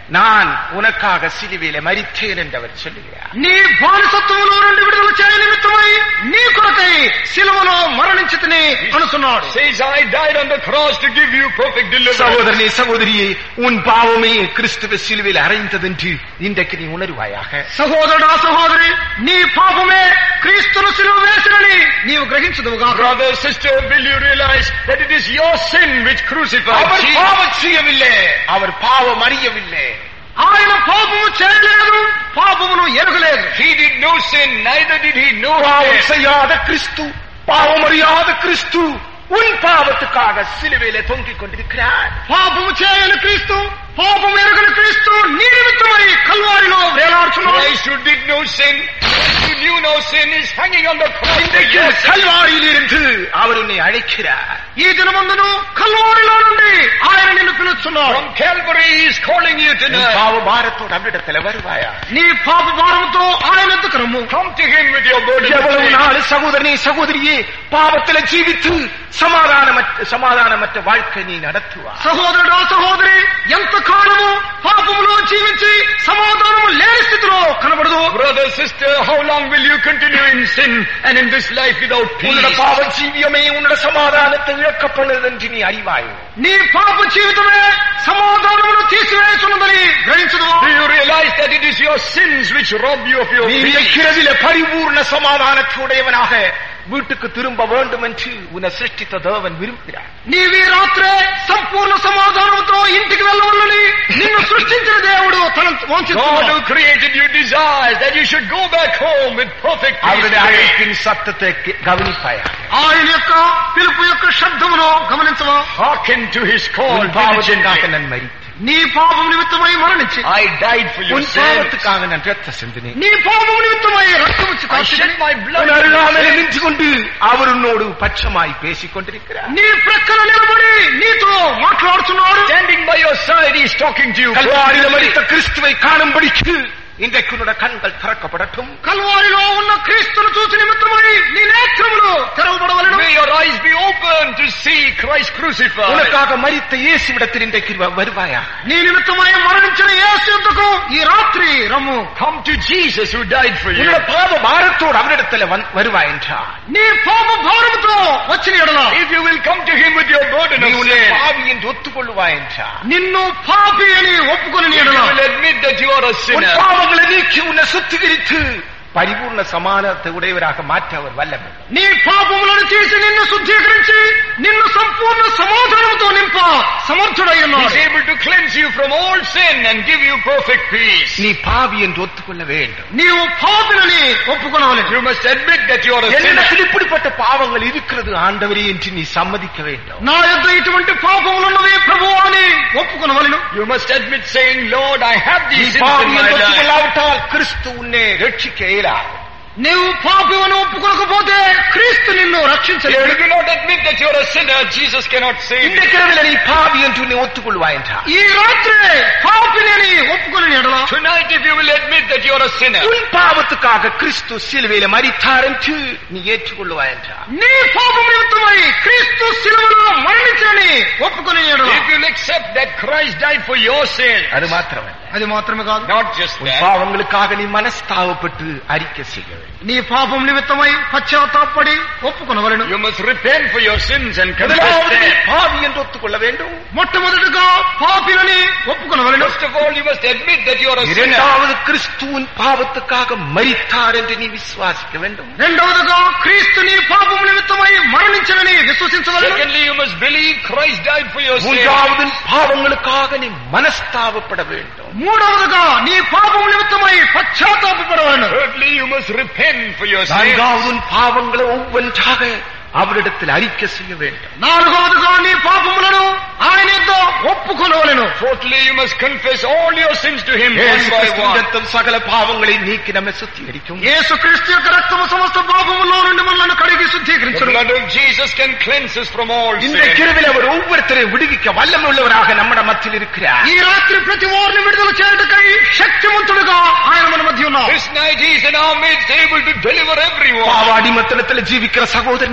நான் உனக்காக சிலுவையிலே மரித்தேன் என்று அவர் சொல்லுகிறார். నీ బానిసత్వములో నుండి విడుదల చేయ నిమిత్తమై నీ కొరకై సిలువలో మరణించితిని అనుచున్నాడు. Says, I died on the cross to give you perfect deliverance. சகோதரனே சகோதரியே, உன் பாவமே கிறிஸ்துவ சிலுவையில் அறைந்ததென்று இன்றைக்கு நீ உணர்வாயாக. సహోదరుడా సహోదరి, నీ పాపమే క్రీస్తును సిలువ వేసినని నీవు గ్రహించదువుగా. Brother, sister, will you realize that it is your sin which crucified our Jesus? பாவம் செய்யவில்லை, அவர் பாவம் அறியவில்லை. ఆయన పాపము చేయలేదు, పాపమును ఎరుగలేదు. He did no sin, neither did he know பாவம் sin. செய்யாத கிறிஸ்து, பாவம் அறியாத கிறிஸ்து உன் பாவத்துக்காக சிலுவையிலே தொங்கிக் கொண்டிருக்கிறார். పాపము చేయని క్రీస్తు, పాపము ఎరుగని క్రీస్తు నీ నిమిత్తమై కల్వారిలో వేలాడుచున్నాడు. Christ who did no sin, who knew no sin, is hanging on the cross. இன்றைக்கு கல்வாரியில் இருந்து அவர் உன்னை அழைக்கிறார். ఈ దినమందును కల్వారిలో నుండి ఆయన నిన్ను పిలుస్తున్నాడు. From Calvary he is calling you உன் tonight. பாவ பாரத்தோடு அவரிடத்தில் வருவாயா? నీ పాప భారముతో ఆయన ఎద్దుకు రమ్ము. Come to him with your burden. எவ்வளவு நாள் சகோதரனே சகோதரியே பாவத்தில் ஜீவித்து சமாதானமற்ற சமாதானமற்ற வாழ்க்கை நீ நடத்துவா? సహోదరుడా సహోదరి, ఎంత కాలము పాపములో జీవించి సమాధానము లేని స్థితిలో కనబడదు. Brother, sister, how long will you continue in sin and in this life without உன்னோட peace? பாவ ஜீவியமே உன்னோட சமாதானத்தை இழக்கப்படுது என்று நீ அறிவாயோ? నీ పాప జీవితమే సమాధానమును తీసివేస్తున్నదని గ్రహించదు. Do you realize that it is your sins which rob you of your நீ peace? இரவில பரிபூர்ண சமாதானத்துடையவனாக வீட்டுக்கு திரும்ப வேண்டும் என்று உன்னை சிருஷ்டித்த தேவன் விரும்புகிறார். నీవి రాత్రే సంపూర్ణ సమాధానంతో ఇంటికి వెళ్ళవాలని నిన్ను సృష్టించిన దేవుడు తన God వాంఛిస్తున్నాడు. who created you desires that you should go back home with perfect அவருடைய peace. அழைப்பின் சத்தத்தை கவனிப்பாயா? ఆయన యొక్క పిలుపు యొక్క శబ్దమును గమనించవా? Hearken to his call. உன் பாவத்திற்காக diligently. நான் மரித்தேன், నీ పాపం నిమిత్తమై మరణించి, I died for your உன் sins. பாவத்துக்காக நான் ரத்த சிந்தினேன். నీ పాపం నిమిత్తమై రక్తమిచ్చి I shed కాచి, my blood. உன் for your அருகாமையில் sins. நின்று கொண்டு அவர் உன்னோடு பட்சமாய் பேசிக் கொண்டிருக்கிறார். నీ ప్రక్కన నిలబడి నీతో మాట్లాడుతున్నాడు. Standing by your side, he is talking to you. கல்வாரியில் மரித்த கிறிஸ்துவை காணும்படிக்கு இன்றைக்கு உன்னோட கண்கள் திறக்கப்படட்டும். కల్వారిలో ఉన్న క్రీస్తును చూసి నిమిత్తమై నీ నేత్రములు తెరవబడవలెను. May your eyes be open to see Christ crucified. உனக்காக மரித்த இயேசுவிடத்தில் இன்றைக்கு வ- வருவாயா? నీ నిమిత్తమై మరణించిన యేసు యొద్దకు ఈ రాత్రి రమ్ము. Come to Jesus who died for you. உன்னோட பாவ பாரத்தோடு அவரிடத்தில் வந்- வருவாய் என்றார். నీ పాప భారముతో వచ్చిన ఎడల If you will come to him with your burden நீ of உன்னை sin, பாவி என்று ஒத்துக்கொள்வாய் என்றார். నిన్ను పాపి అని ఒప్పుకొని if ఎడల you will admit that you are a உன் sinner, பாவங்களை நீக்கி உன்னை சுத்திகரித்து பரிபூர்ண சமாதானத்தை உடையவராக மாற்ற அவர் வல்லவர். నీ పాపములను తీసి నిన్ను శుద్ధీకరించి నిన్ను సంపూర్ణ సమాధానముతో నింప సమర్థుడై he is ఉన్నాడు. able to cleanse you from all sin and give you perfect peace. நீ பாவி என்று ஒத்துக்கொள்ள வேண்டும். నీవు పాపినని ఒప్పుకొనవలెను. You must admit that you are a sinner. என்னிடத்தில் இப்படிப்பட்ட பாவங்கள் இருக்கிறது ஆண்டவரே என்று நீ சம்மதிக்க வேண்டும். నా యొద్ద ఇటువంటి పాపములున్నవి ప్రభువా అని ఒప్పుకొనవలెను. You must admit saying, Lord, I have நீ these sins பாவி in my என்று life. ஒத்துக்கொள்ளாவிட்டால் கிறிஸ்து உன்னை ரட்சிக்க இயலாது. నీవు పాపివని ఒప్పుకొనకపోతే క్రీస్తు నిన్ను If రక్షించలేడు. you do not admit that you are a sinner, Jesus cannot save you. இன்றைக்கு இரவில் நீ பாவி என்று உன்னை ஒத்துக்கொள்வாய் என்றார். ఈ రాత్రి పాపిని అని ఒప్పుకొని ఎడల Tonight, if you will admit that you are a sinner, உன் பாவத்துக்காக கிறிஸ்து சிலுவையில மரித்தார் என்று நீ ஏற்றுக்கொள்வாய் என்றார். నీ పాపం నిమిత్తమై క్రీస్తు శిలువలో మరణించని ఒప్పుకొని ఎడల if you will accept that Christ died for your sin, அது மாத்திரமல்ல, అది మాత్రమే కాదు, not just உன் that, பாவங்களுக்காக நீ மனஸ்தாபப்பட்டு அறிக்கை செய்ய வேண்டும். నీ పాపం నిమిత్తమై పశ్చాత్తాపడి ఒప్పుకొనవలెను. you must repent for your sins and confess முதலாவது நீ them. பாவி என்று ஒத்துக்கொள்ள வேண்டும். మొట్టమొదటిగా పాపిలని ఒప్పుకొనవలెను. First of all, you must admit that you are a sinner. இரண்டாவது கிறிஸ்துவின் பாவத்துக்காக மரித்தார் என்று நீ விசுவாசிக்க வேண்டும். రెండవదిగా క్రీస్తు నీ పాపం నిమిత్తమై మరణించనని విశ్వసించవలెను. Secondly, you must believe Christ died for your sin. மூன்றாவது பாவங்களுக்காக நீ மனஸ்தாபப்பட வேண்டும். మూడవదిగా నీ పాపం నిమిత్తమై పశ్చాత్తాపపడవలెను. Thirdly, you must repent for your sin. நான்காவது பாவங்களை ஒவ்வொன்றாக அவரிடத்தில் அறிக்கை செய்ய வேண்டும். నాలుగవదిగా నీ పాపములను ఆయన యొద్ద ఒప్పుకొనవలెను. Fourthly, you must confess all your sins to him one இயேசு by கிறிஸ்துவின் one. இரத்தம் சகல பாவங்களை நீக்கி நம்மை சுத்திகரிக்கும். యేసుక్రీస్తు యొక్క రక్తము సమస్త పాపములో నుండి మనల్ని కడిగి The శుద్ధీకరించును. blood of Jesus can cleanse us from all இந்த sin. கிருபையில் அவர் ஒவ்வொருத்தரையும் விடுவிக்க வல்லமை உள்ளவராக நம்மட மத்தியில் இருக்கிறார். ఈ రాత్రి ప్రతి వారిని విడుదల చేయుటకై శక్తివంతుడుగా ఆయన మన మధ్య ఉన్నారు. This night he is in our midst, able to deliver everyone. பாவ அடிமத்தனத்தில் ஜீவிக்கிற சகோதரனே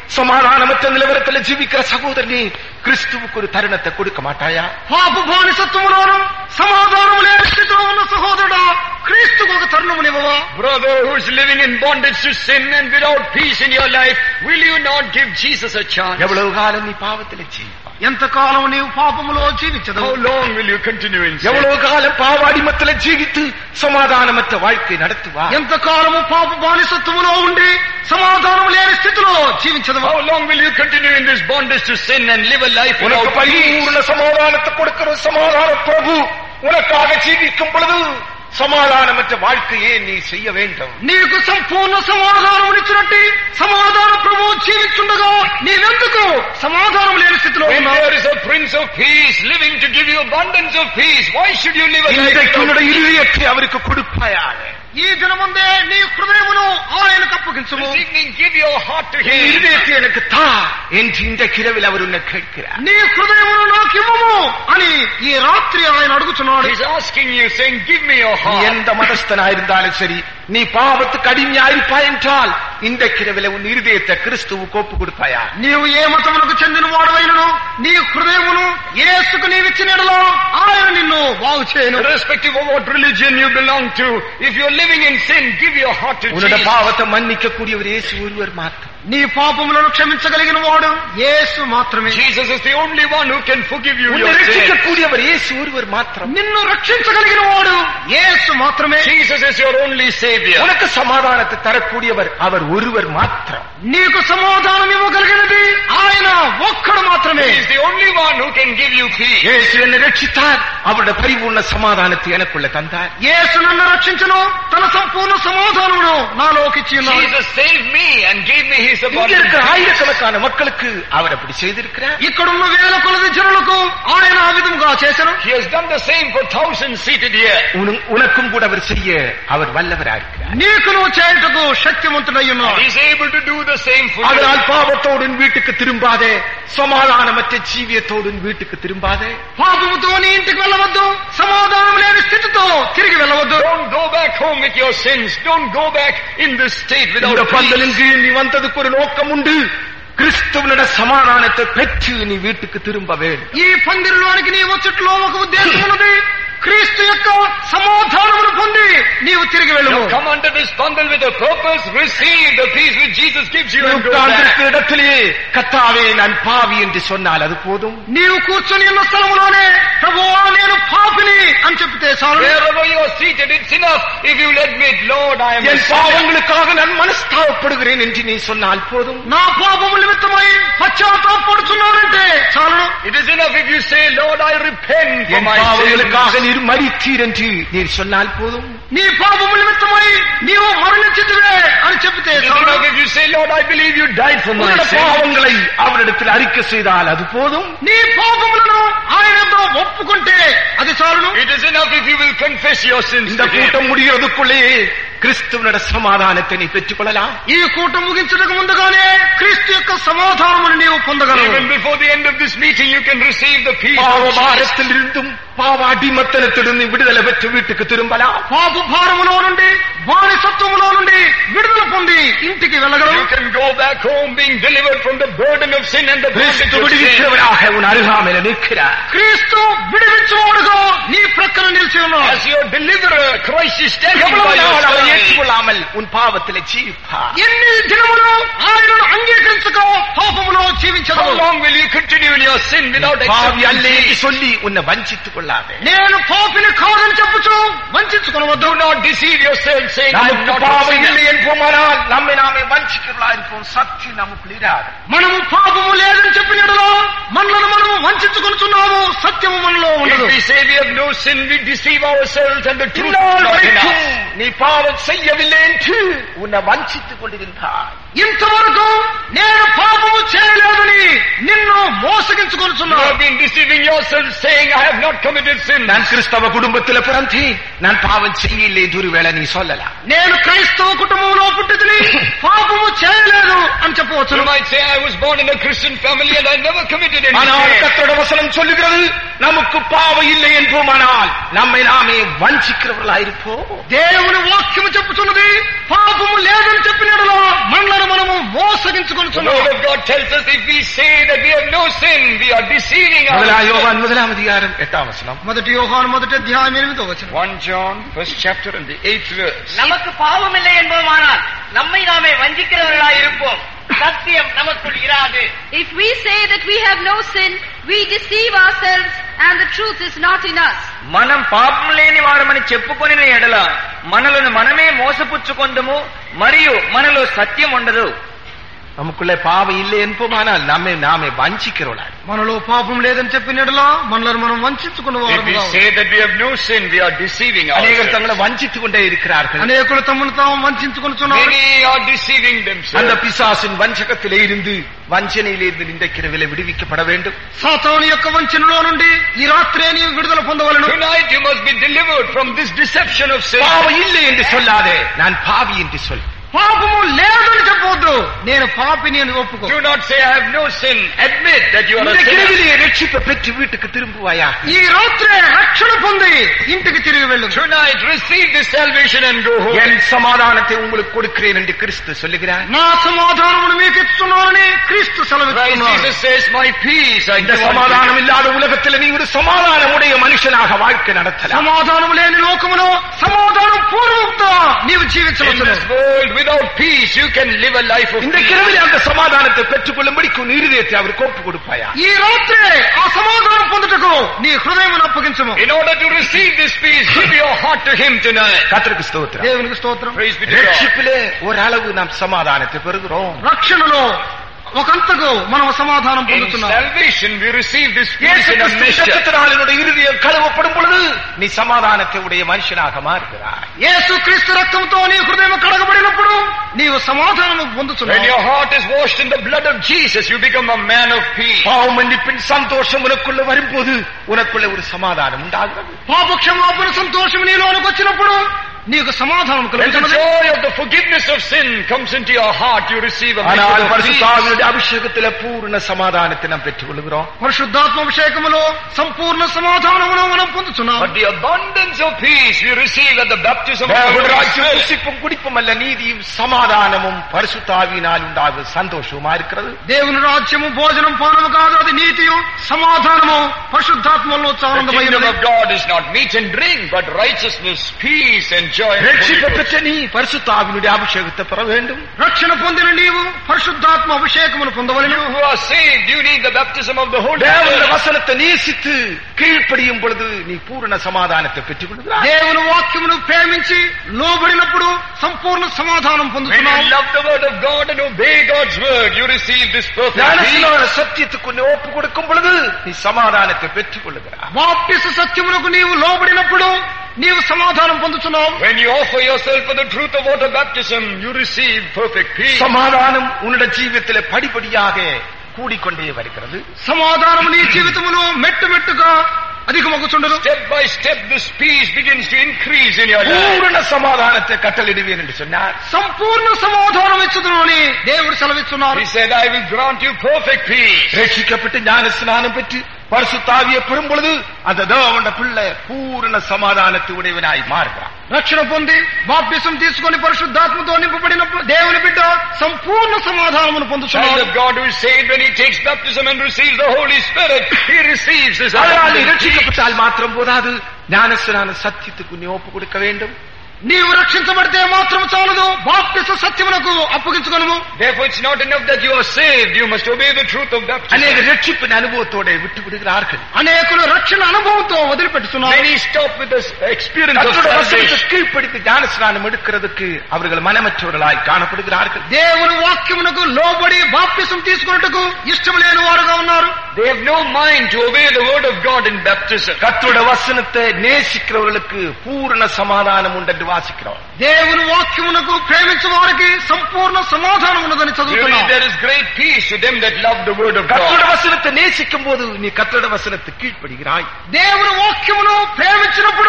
సమాధానమற்ற నిలవరத்தில் జీవిக்கிற సహోదరుని క్రీస్తువుకు ஒரு తరుణத்தை கொடுக்க மாட்டாயா? పాపు బానిసత్వములోను సమాధానము లేని స్థితిలో ఉన్న సహోదరుడా, క్రీస్తుకు ఒక తరుణమునివ్వవా? Brother who's living in bondage to sin and without peace in your life, will you not give Jesus a chance? எவ்வளவு காலம் நீ பாவத்தில் జీవిப்பా? ఎంతకాలం నీవు పాపములో జీవించదు? How long will you continue in sin? எவ்வளவு காலம் பாவாடிமத்தில் జీవిத்து సమాధానమற்ற வாழ்க்கை நடத்துవా? ఎంతకాలము పాప బానిసత్వములో ఉండి సమాధానం లేని స్థితిలో జీవించదు? How long will you continue in this bondage to sin and live a life உனக்கு without peace? பரிபூர்ண சமாதானத்தை கொடுக்கிற சமாதான பிரபு உனக்காக ஜீவிக்கும் பொழுது సమాధానమற்ற வாழ்க்கையே நீ செய்ய வேண்டும். నీకు సంపూర్ణ సమాధానం ఇచ్చినట్టు సమాధాన ప్రభువు జీవిస్తుండగా నీవెందుకు సమాధానం లేని స్థితిలో When ఉన్నావు? there is a Prince of Peace living to give you abundance of peace, why should you live a life இன்றைக்கு without உன்னுடைய peace? இருதயத்தை அவருக்கு கொடுப்பாயாக. ఈ దినముందే నీ హృదయమును ఆయనకు అప్పగించుము. This evening, give your heart to N Him. இருதயத்தை எனக்கு தா என்று இந்த கிரவில் அவர் உன்னை கேட்கிறார். నీ హృదయమును నాకు ఇవ్వము అని ఈ రాత్రి ఆయన అడుగుతున్నాడు. He's asking you, saying, give me your நீ heart. எந்த மதஸ்தனாயிருந்தாலும் சரி, நீ பாவத்துக்கு அடிமையாயிருப்பாய் என்றால் இந்த கிரவில உன் இருதயத்தை கிறிஸ்துவுக்கு ஒப்பு கொடுப்பாயா? నీవు ఏ మతములకు చెందిన వాడవైనను నీ హృదయమును యేసుకు నీవిచ్చినడలో ఆయన నిన్ను బాగు చేయను. Irrespective of what religion you belong to, if you're living in sin, give your heart to உன்னுடைய Jesus. பாவத்தை மன்னிக்க கூடியவர் இயேசு ஒருவர் மாத்திரம். నీ పాపములను క్షమించగలిగిన వాడు యేసు మాత్రమే. Jesus is the only one who can forgive you உன்னை your ரட்சிக்க sins. கூடியவர் இயேசு ஒருவர் மாத்திரம். నిన్ను రక్షించగలిగిన వాడు యేసు మాత్రమే. Jesus is your only Savior. உனக்கு சமாதானத்தை தரக்கூடியவர் அவர் ஒருவர் மாத்திரம். నీకు సమాధానం ఇవ్వగలిగినది ఆయన ఒక్కడు మాత్రమే. He is the only one who can give you peace. இயேசு என்னை ரட்சித்தார், அவருடைய பரிபூர்ண சமாதானத்தை எனக்குள்ள தந்தார். యేసు నన్ను రక్షించును, తన సంపూర్ణ సమాధానమును నాలోకిచ్చి ఉన్నాడు. Jesus saved me and gave me His இங்க abundant இருக்கிற peace. ஆயிரக்கணக்கான மக்களுக்கு அவர் அப்படி செய்திருக்கிறார். ఇక్కడున్న వేల కొలది జనులకు ఆయన ఆ విధంగా చేశాను. He has done the same for thousands seated here. உன- உனக்கும் கூட அவர் செய்ய அவர் வல்லவராக இருக்கிறார். నీకు నువ్వు చేయుటకు శక్తివంతుడై And ఉన్నాడు. He's able to do the same for you. அதனால் பாவத்தோடு உன் வீட்டுக்கு திரும்பாதே, சமாதானமற்ற ஜீவியத்தோடு உன் வீட்டுக்கு திரும்பாதே. పాపముతో నీ ఇంటికి వెళ్ళవద్దు, సమాధానం లేని స్థితితో తిరిగి వెళ్ళవద్దు. Don't go back home with your sins. Don't go back in this state இந்த without peace. பந்தலின் கீழ் நீ வந்ததுக்கு ஒரு நோக்கம் உண்டு. கிறிஸ்துவனுடைய சமாதானத்தை பெற்று நீ வீட்டுக்கு திரும்ப வேண்டும். ఈ పందిరిలోనికి నీ వచ్చుట్లో ఒక ఉద్దేశం ఉన్నది. క్రీస్తు యొక్క సమాధానమును పొంది నీవు తిరిగి వెళ్ళము. You come under this bundle with a purpose. Receive the peace which Jesus gives you and go உட்கார்ந்திருக்கிற back. இடத்திலே கர்த்தாவே நான் பாவி என்று சொன்னால் அது போதும். నీవు కూర్చొని ఉన్న స్థలములోనే ప్రభువా నేను పాపిని అని చెప్తే చాలు. Wherever you are seated, it's enough if you will admit, Lord, I am a N sinner. பாவங்களுக்காக நான் மனஸ்தாபப்படுகிறேன் என்று நீ சொன்னால் போதும். నా పాపము నిమిత్తమై పశ్చాత్తాపడుచున్నానంటే చాలు. It is enough if you say, Lord, I repent for N my sins. பாவங்களுக்காக நீர் மரித்தீர் என்று நீர் சொன்னால் போதும். నీ పాపము నిమిత్తమై నీవు మరణించితివే అని చెప్తే It is చాలు. enough if you say, Lord, I believe you died for my உன்னுடைய sins. பாவங்களை அவரிடத்தில் அறிக்கை செய்தால் அது போதும். నీ పాపములను ఆయనతో ఒప్పుకుంటే అది చాలును. It is enough if you will confess your sins இந்த to Him. கூட்டம் முடிகிறதுக்குள்ளே கிறிஸ்துவனுடைய சமாதானத்தை நீ பெற்றுக் கொள்ளலாம். ఈ కూటం ముగించడానికి ముందుగానే క్రీస్తు యొక్క సమాధానమును నీవు పొందగలవు. Even before the end of this meeting, you can receive the peace பாவ of Jesus. பாரத்தில் இருந்தும் பாவ அடிமத்தனத்திலிருந்து விடுதலை பெற்று வீட்டுக்கு திரும்பலாம். పాప భారములో నుండి బానిసత్వములో నుండి విడుదల పొంది ఇంటికి వెళ్ళగలవు. You can go back home being delivered from the burden of sin and the bondage Kristu of sin. விடுவிக்கிறவராக உன் அருகாமையில நிற்கிறார். క్రీస్తు విడిపించువాడుగా నీ ప్రక్కన నిలిచి ఉన్నాడు. As your deliverer, Christ is standing by எவ்வளவு your நாள் அவரை side. ஏற்றுக்கொள்ளாமல் உன் பாவத்திலே ஜீவிப்பார். ఎన్ని దినములు ఆయనను అంగీకరించక పాపములో జీవించదు. How long will you continue in your sin without பாவி அல்ல accepting என்று Jesus? சொல்லி உன்னை வஞ்சித்துக் கொள்ளாதே. నేను పాపిని కాదని చెప్పుచు వంచుకొనవద్దు. Do not deceive yourself saying, I am நமக்கு not a பாவம் இல்லை sinner. என்போமானால் நம்மை நாமே வஞ்சிக்கிறவர்களா இருப்போம். சத்தியம் நமக்குள் இராது. మనము పాపము లేదని చెప్పినడలో మనలను మనము వంచుకొనుచున్నాము. సత్యము మనలో ఉండదు. If we say we have no sin, we deceive ourselves and the truth is இந்நாள் not in வரைக்கும் us. நீ பாவம் செய்யவில்லை என்று உன்னை வஞ்சித்துக் கொண்டிருந்தார். ఇంతవరకు నేను పాపము చేయలేదని నిన్ను You మోసగించుకొనుచున్నావు. have been deceiving yourself saying, I have not committed sin. நான் கிறிஸ்தவ குடும்பத்தில் பிறந்தேன், நான் பாவம் செய்யலை என்று ஒருவேளை நீ சொல்லலாம். నేను క్రైస్తవ కుటుంబంలో పుట్టితిని పాపము చేయలేదు అని చెప్పవచ్చు. You might say, I was born in a Christian family and I never committed any ஆனால் sin. கர்த்தருடைய வசனம் சொல்லுகிறது, நமக்கு பாவம் இல்லை என்போமானால் நம்மை நாமே வஞ்சிக்கிறவர்களாயிருப்போம். దేవుని వాక్యము చెప్పుచున్నది పాపము లేదని చెప్పినడలో మనలను మనము మోసగించుకొనుచున్నాము. చూస్తున్నాం. The word of God tells us if we say that we have no sin, we are deceiving முதலாம் ourselves. யோவான் முதலாம் அதிகாரம் எட்டாம் வசனம். మొదటి యోహాను మొదటి అధ్యాయం ఎనిమిదో వచనం. First John, first chapter and the eighth verse. நமக்கு பாவம் இல்லை என்போமானால் நம்மை நாமே வஞ்சிக்கிறவர்களாய் இருப்போம், சத்தியம் நமக்குள் இராது. If we say that we have no sin, we deceive ourselves and the truth is not in us. మనం పాపం లేని వారమని చెప్పుకొనిన ఎడల మనలను మనమే మోసపుచ్చుకొందుము మరియు మనలో సత్యం ఉండదు. நமக்குள்ளே பாவம் இல்லை என்போமானால் நம்மை நாமே வஞ்சிக்கிறோம். మనలో పాపం లేదని చెప్పినట్లా మనల్ని మనం వంచుకున్న If we వారు. say that we have no sin, we are deceiving அநேகர் ourselves. தங்களை வஞ்சித்துக் கொண்டே இருக்கிறார்கள். అనేకులు తమను తాము వంచుకొనుచున్నారు. Many are deceiving அந்த themselves. பிசாசின் வஞ்சகத்திலே இருந்து வஞ்சனையிலிருந்து நின்றைக்கிறவிலே விடுவிக்கப்பட வேண்டும். సాతాను యొక్క వంచనలో నుండి ఈ రాత్రే నీవు విడుదల పొందవలెను. Tonight you must be delivered from this deception of sin. பாவம் இல்லை என்று சொல்லாதே, நான் பாவி என்று சொல். పాపము లేదని చెప్పవద్దు, నేను పాపిని అని ఒప్పుకో. Do not say I have no sin. Admit that you are இந்த a sinner. கிருவிலே ரட்சிப்பை பெற்று வீட்டுக்கு திரும்புவாயா? ఈ రాత్రే రక్షణ పొంది ఇంటికి తిరిగి వెళ్ళు. Tonight receive this salvation and go home. என் சமாதானத்தை உங்களுக்கு கொடுக்கிறேன் என்று கிறிஸ்து சொல்லுகிறார். నా సమాధానమును మీకు ఇస్తున్నానని క్రీస్తు Christ సెలవిస్తున్నాడు. Jesus says, my peace I இந்த give unto சமாதானம் you. இல்லாத உலகத்தில் நீ ஒரு சமாதானமுடைய மனுஷனாக வாழ்க்கை நடத்தலாம். సమాధానం లేని లోకములో సమాధానం పూర్వముక్త నీవు In జీవించవచ్చు. this world without peace you can live a life of இந்த peace. கிருவிலே அந்த சமாதானத்தை பெற்றுக் கொள்ளும்படிக்கு உன் இருதயத்தை அவருக்கு ஒப்பு கொடுப்பாயா? ఈ రాత్రే ఆ సమాధానం పొందుటకు నీ హృదయమును అప్పగించుము. In order to receive this peace, give your heart to Him tonight. கர்த்தருக்கு ஸ்தோத்திரம். దేవునికి స్తోత్రం. Praise be to God. ரட்சிப்பிலே ஓரளவு நாம் சமாதானத்தை பெறுகிறோம். రక్షణలో ఒకంతకు మనం సమాధానం In పొందుతున్నాం. salvation we receive this peace இயேசு in a கிறிஸ்துவின் measure. இரத்தத்தினால் என்னுடைய இருதயம் கழுவப்படும் பொழுது நீ சமாதானத்தை உடைய மனுஷனாக மாறுகிறாய். యేసు క్రీస్తు రక్తంతో నీ హృదయం కడగబడినప్పుడు నీవు సమాధానం When పొందుతున్నావు. your heart is washed in the blood of Jesus, you become a man of peace. பாவ மன்னிப்பின் சந்தோஷம் உனக்குள்ள வரும்போது உனக்குள்ள ஒரு சமாதானம் உண்டாகிறது. పాప క్షమాపణ సంతోషం నీలోనికి వచ్చినప్పుడు నీకు సమాధానం When the కలుగుతున్నది. joy of the forgiveness of sin comes into your heart, you receive a ஆனால் measure of peace. பரிசுத்தாவியுடைய அபிஷேகத்திலே பூர்ண சமாதானத்தை நாம் பெற்றுக் கொள்கிறோம். పరిశుద్ధాత్మ అభిషేకములో సంపూర్ణ సమాధానమును మనం పొందుతున్నాం. But the abundance of peace we receive at the baptism of the தேவனுடைய Holy ராஜ்யம் Spirit. புசிப்பும் குடிப்பும் அல்ல, நீதியும் சமாதானமும் பரிசுத்தாவியினால் உண்டாவது சந்தோஷமா இருக்கிறது. దేవుని రాజ్యము భోజనం పానము కాదు, అది నీతియు సమాధానము పరిశుద్ధాత్మలో The kingdom ఉత్సాహమైనది. of God is not meat and drink, but righteousness, peace and joy. and ரட்சிப்பை Holy Ghost. பெற்ற நீ பரிசுத்தாவினுடைய அபிஷேகத்தை பெற வேண்டும். రక్షణ పొందిన నీవు పరిశుద్ధాత్మ అభిషేకమును పొందవలెను. You who are saved, you need the baptism of the Holy தேவனுடைய Spirit. வசனத்தை நேசித்து கீழ்ப்படியும் பொழுது நீ பூரண சமாதானத்தை பெற்றுக் கொள்கிறாய். దేవుని వాక్యమును ప్రేమించి లోబడినప్పుడు సంపూర్ణ సమాధానం When పొందుతున్నావు. you love the word of God and obey God's word, you receive this perfect peace. ஞானஸ்நான சத்தியத்துக்கு நீ ஒப்பு கொடுக்கும் பொழுது நீ சமாதானத்தை பெற்றுக் கொள்ளுகிறாய். బాప్టిస సత్యమునకు నీవు లోబడినప్పుడు నీవు సమాధానం పొందుతున్నావు. When you offer yourself for the truth of water baptism, you receive perfect peace. சமாதானம் உன்னுடைய ஜீவியத்திலே படிப்படியாக கூடிக்கொண்டே வருகிறது. సమాధానం నీ జీవితములో మెట్టు మెట్టుగా అధికమగుచుండదు. Step by step, this peace begins to increase in your life. பூரண சமாதானத்தை கட்டளிடுவேன் என்று சொன்னார். సంపూర్ణ సమాధానం ఇచ్చుదునని దేవుడు సెలవిస్తున్నారు. He said, I will grant you perfect peace. ரட்சிக்கப்பட்டு ஞானஸ்நானம் பெற்று பரிசுத்தாவியை பெறும் பொழுது அந்த தேவனுடைய பிள்ளை பூரண சமாதானத்தை உடையவனாய் மாறுகிறான். రక్షణ పొంది బాప్టిసం తీసుకొని పరిశుద్ధాత్మతో నింపబడినప్పుడు దేవుని బిడ్డ సంపూర్ణ సమాధానమును Child పొందుతున్నాడు. of God who is saved, when he takes baptism and receives the Holy Spirit, he receives this அதனால் நீ abundant peace. ரட்சிக்கப்பட்டால் மாத்திரம் போதாது, ஞானஸ்நான சத்தியத்துக்கு நீ ஒப்பு கொடுக்க வேண்டும். నీవు రక్షించబడితే మాత్రం చాలదు, బాప్టిస సత్యమునకు అప్పగించుకొనుము. Therefore, it's not enough that you are saved. You must obey the truth of baptism. அநேக ரட்சிப்பின் அனுபவத்தோட விட்டு விடுகிறார்கள். అనేకులు రక్షణ అనుభవంతో వదిలిపెట్టుతున్నారు. Many stop with the experience of கர்த்தருடைய வசனத்தை salvation. கீழ்ப்படித்து ஞானஸ்நானம் எடுக்கிறதுக்கு அவர்கள் மனமற்றவர்களாய் காணப்படுகிறார்கள். దేవుని వాక్యమునకు లోబడి బాప్టిసం తీసుకున్నట్టుకు ఇష్టం లేని వారుగా ఉన్నారు. They have no mind to obey the word of God in baptism. கர்த்தருடைய வசனத்தை நேசிக்கிறவர்களுக்கு பூரண சமாதானம் உண்டு வாசிக்கிறோம். దేవుని వాక్యమునకు ప్రేమించే వారికి సంపూర్ణ సమాధానం ఉన్నదని Really, చదువుతున్నాం. there is great peace to them that love the word of கர்த்தருடைய God. வசனத்தை நேசிக்கும் போது நீ கர்த்தருடைய வசனத்தை கீழ்ப்படுகிறாய். దేవుని వాక్యమును ప్రేమించినప్పుడు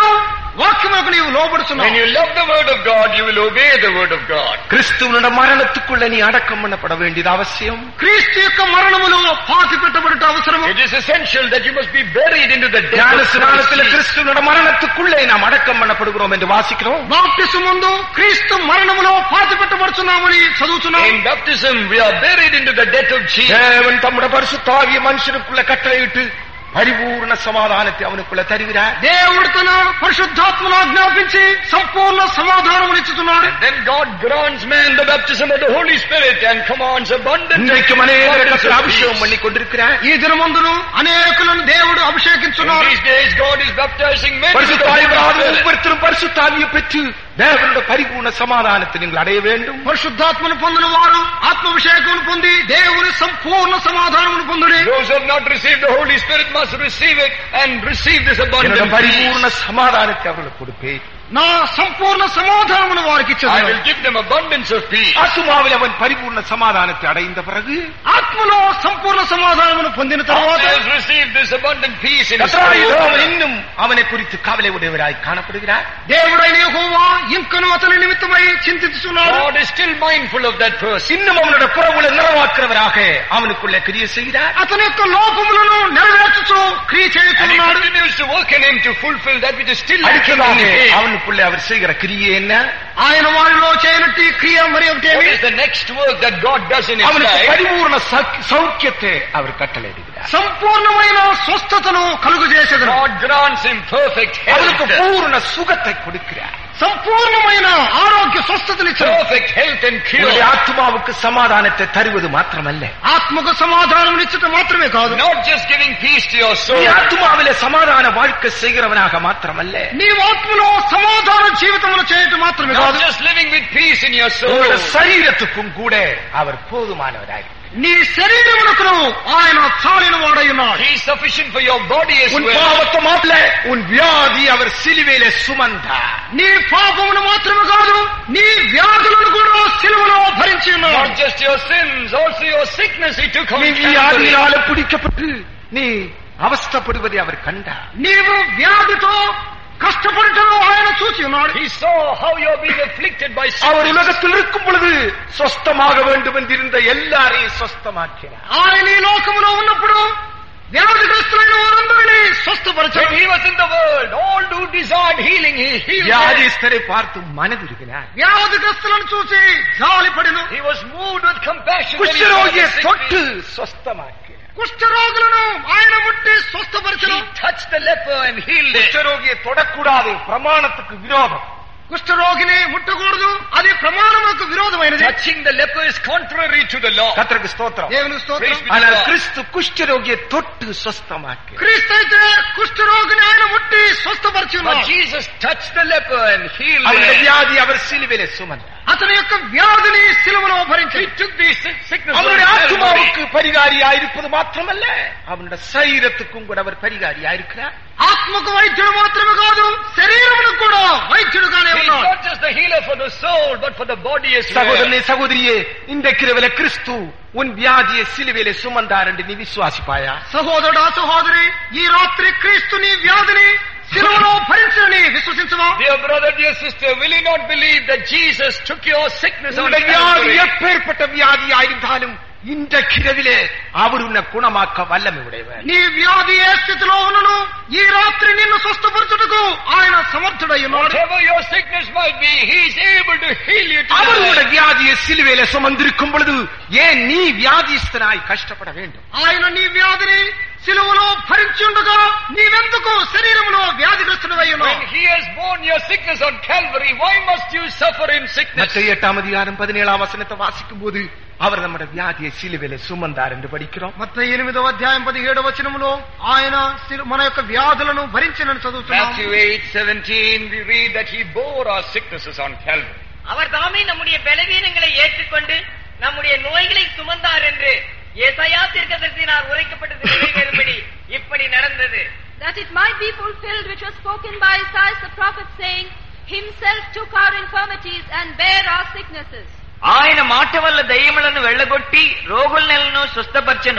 వాక్యములకు నీవు When లోబడుచున్నావు. you love the word of God, you will obey the word of God. கிறிஸ்துவனோட மரணத்துக்குள்ள நீ அடக்கம் பண்ணப்பட வேண்டியது அவசியம். క్రీస్తు యొక్క మరణములో పాతి పెట్టబడుట అవసరము. It is essential that you must be buried into the death ஞான of ஸ்நானத்தில் Christ. கிறிஸ்துவனோட மரணத்துக்குள்ளே நாம் அடக்கம் பண்ணப்படுகிறோம் என்று வாசிக்கிறோம். బాప్టిసు ముందు క్రీస్తు మరణములో పాతి పెట్టబడుచున్నామని చదువుతున్నాం. In baptism, we are buried into the death of Jesus. தேவன் தம்முடைய பரிசுத்தாவிய மனுஷனுக்குள்ள கட்டளையிட்டு பரிபூர்ண சமாதானத்தை அவனுக்குள்ள தருகிறார். దేవుడు తన పరిశుద్ధాత్మను ఆజ్ఞాపించి సంపూర్ణ సమాధానమును ఇచ్చుతున్నాడు. And then God grants man the baptism of the Holy Spirit and commands abundant இன்றைக்கு அநேகருக்கு abundance of அபிஷேகம் peace. பண்ணி கொண்டிருக்கிறார். ఈ దినమందును అనేకులను దేవుడు In అభిషేకించున్నాడు. these days, God is baptizing men with the பரிசுத்தாவி Holy பிராது Spirit. ஒவ்வொருத்தரும் பரிசுத்தாவியை பெற்று தேவனுடைய பரிபூர்ண சமாதானத்தை நீங்கள் அடைய வேண்டும். పరిశుద్ధాత్మను పొందిన వారు ఆత్మాభిషేకమును పొంది దేవుని సంపూర్ణ సమాధానమును పొందుడి. Those who have not received the Holy Spirit must receive it and receive this என்னுடைய abundant peace. பரிபூர்ண சமாதானத்தை அவர்களுக்கு கொடுப்பேன். నా సంపూర్ణ సమాధానమును వారికి I ఇచ్చేది. will give them abundance of peace. ஆத்துமாவில் அவன் பரிபூர்ண சமாதானத்தை அடைந்த பிறகு ఆత్మలో సంపూర్ణ సమాధానమును పొందిన After తరువాత he has received this abundant peace in his கர்த்தராகிய soul, தேவன் இன்னும் அவனை குறித்து கவலை உடையவராய் காணப்படுகிறார். దేవుడైన యెహోవా ఇంకను అతని నిమిత్తమై చింతిస్తున్నాడు. God is still mindful of that person. இன்னும் அவனுடைய புறவுல நிறைவாக்குறவராக அவனுக்குள்ள கிரியை செய்கிறார். అతని యొక్క లోపములను నెరవేర్చుచు క్రియ And he చేయుచున్నాడు. continues to work in him to fulfill that which is still lacking அடுத்ததாக in him. அவனுக்குள்ளே அவர் செய்கிற கிரியை என்ன? ఆయన వారిలో చేయనట్టి క్రియ మరి What ఒకటేమి? is the next work that God does in his அவனுக்கு life? பரிபூர்ண சௌ- சௌக்கியத்தை அவர் கட்டளையிடுகிறார். సంపూర్ణమైన స్వస్థతను కలుగు చేసేదను. God grants him perfect அவனுக்கு health. பூர்ண சுகத்தை கொடுக்கிறார். సంపూర్ణమైన ఆరోగ్య స్వస్థతనిచ్చాడు. Perfect health and உங்களுடைய cure. ஆத்மாவுக்கு சமாதானத்தை தருவது மாத்திரமல்ல, ఆత్మకు సమాధానం ఇచ్చట మాత్రమే కాదు, Not just giving peace to your நீ soul. ஆத்மாவிலே சமாதான வாழ்க்கை செய்கிறவனாக மாத்திரமல்ல, నీ ఆత్మలో సమాధాన జీవితమును చేయటం మాత్రమే Not కాదు, just living with peace in your soul. உங்களுடைய சரீரத்துக்கும் கூட அவர் போதுமானவராக. నీ శరీరమునకును ఆయన చాలిన వాడై ఉన్నాడు. He is sufficient for your body as உன் well. பாவத்தை மாத்திர உன் வியாதி அவர் சிலுவையிலே சுமந்தார். నీ పాపమును మాత్రమే కాదు, నీ వ్యాధులను కూడా సిలువలో భరించి ఉన్నాడు. Not just your sins, also your sickness he took on நீ Calvary. வியாதியினால பிடிக்கப்பட்டு நீ அவஸ்தைப்படுவதை அவர் கண்டார். నీవు వ్యాధితో కష్టపడటం ఆయన చూసి ఉన్నాడు. He saw how you are being afflicted by our sickness. உலகத்தில் இருக்கும் பொழுது சொஸ்தமாக வேண்டும் என்றிருந்த எல்லாரையும் சொஸ்தமாக்கினார். ఆయన ఈ లోకములో ఉన్నప్పుడు వ్యాధిగ్రస్తులైన వారందరినీ స్వస్థపరిచాడు. When he was in the world, all who desired healing, he healed them. வியாதிஸ்தரை பார்த்து மனதுருகினார். వ్యాధిగ్రస్తులను చూసి జాలిపడిను. He was moved with compassion. when he saw குஷ்டரோகியை the sick தொட்டு people. சொஸ்தமாக்கினார். కుష్ఠరోగులను ఆయన ముట్టి He స్వస్థపరిచను. touched the leper and healed him. குஷ்டரோகியை தொடக்கூடாது, பிரமாணத்துக்கு விரோதம். కుష్ఠరోగిని ముట్టకూడదు, అది ప్రమాణములకు విరోధమైనది. Touching the leper is contrary to the law. கர்த்தருக்கு ஸ்தோத்திரம். దేవుని స్తోత్రం. Praise be to ஆனால் God. கிறிஸ்து குஷ்டரோகியை தொட்டு சொஸ்தமாக்கினார். క్రీస్తు అయితే కుష్ఠరోగిని ఆయన ముట్టి స్వస్థపరిచి But ఉన్నాడు. Jesus touched the leper and healed அவருடைய him. வியாதி அவர் சிலுவையிலே சுமந்தார். అతని యొక్క వ్యాధిని సిలువలో భరించి He took these sick- sickness on அவருடைய Calvary. ஆத்மாவுக்கு பரிகாரியாயிருப்பது மாத்திரமல்ல, அவருடைய சரீரத்துக்கும் கூட அவர் பரிகாரியாயிருக்கிறார். ఆత్మకు వైద్యుడు మాత్రమే కాదు, శరీరములకు కూడా వైద్యుడుగానే He is ఉన్నాడు. not just the healer for the soul, but for the body as well. சகோதரனே சகோதரியே, இந்த கிருவில கிறிஸ்து உன் வியாதியை சிலுவையிலே சுமந்தார் என்று நீ விசுவாசிப்பாயா? సహోదరుడా సహోదరి, ఈ రాత్రి క్రీస్తు నీ వ్యాధిని సిలువలో భరించని విశ్వసించవా? Dear brother, dear sister, will you not believe that Jesus took your sickness on உன்னுடைய வியாதி Calvary? எப்பேற்பட்ட வியாதியாயிருந்தாலும் இந்த கிரவிலே அவர் உன்னை குணமாக்க வல்லமை உடையவர். నీ వ్యాధి ఏ స్థితిలో ఉన్నను ఈ రాత్రి నిన్ను స్వస్థపరచుటకు ఆయన సమర్థుడై ఉన్నాడు. Whatever your sickness might be, He is able to heal you அவர் உன்னுடைய tonight. வியாதியை சிலுவையிலே சுமந்திருக்கும் பொழுது ஏன் நீ வியாதிஸ்தனாய் கஷ்டப்பட வேண்டும்? ఆయన నీ వ్యాధిని సిలువలో భరించి ఉండగా నీవెందుకు శరీరములో వ్యాధిగ్రస్తుడై ఉన్నావు? When He has borne your sickness on Calvary, why must you suffer in sickness? மத்தேயு எட்டாம் அதிகாரம் பதினேழாம் வசனத்தை வாசிக்கும் போது அவர் நம்முடைய வியாதியை சிலுவையிலே சுமந்தார் என்று படிக்கிறோம். మత్తయి ఎనిమిదవ అధ్యాయం పదిహేడవ వచనములో ఆయన సిలు- మన యొక్క వ్యాధులను భరించినని చదువుతున్నాం. Matthew eight seventeen, we read that He bore our sicknesses on Calvary. அவர் தாமே நம்முடைய பலவீனங்களை ஏற்றுக்கொண்டு நம்முடைய நோய்களை சுமந்தார் என்று ஏசாயா தீர்க்கதரிசியினால் உரைக்கப்பட்டது நிறைவேறும்படி இப்படி நடந்தது. that it might be fulfilled which was spoken by Isaiah the prophet, saying, Himself took our infirmities and bare our sicknesses. ఆయన మాట వల్ల దయ్యములను వెళ్ళగొట్టి రోగుల నెలను స్వస్థపరచెను.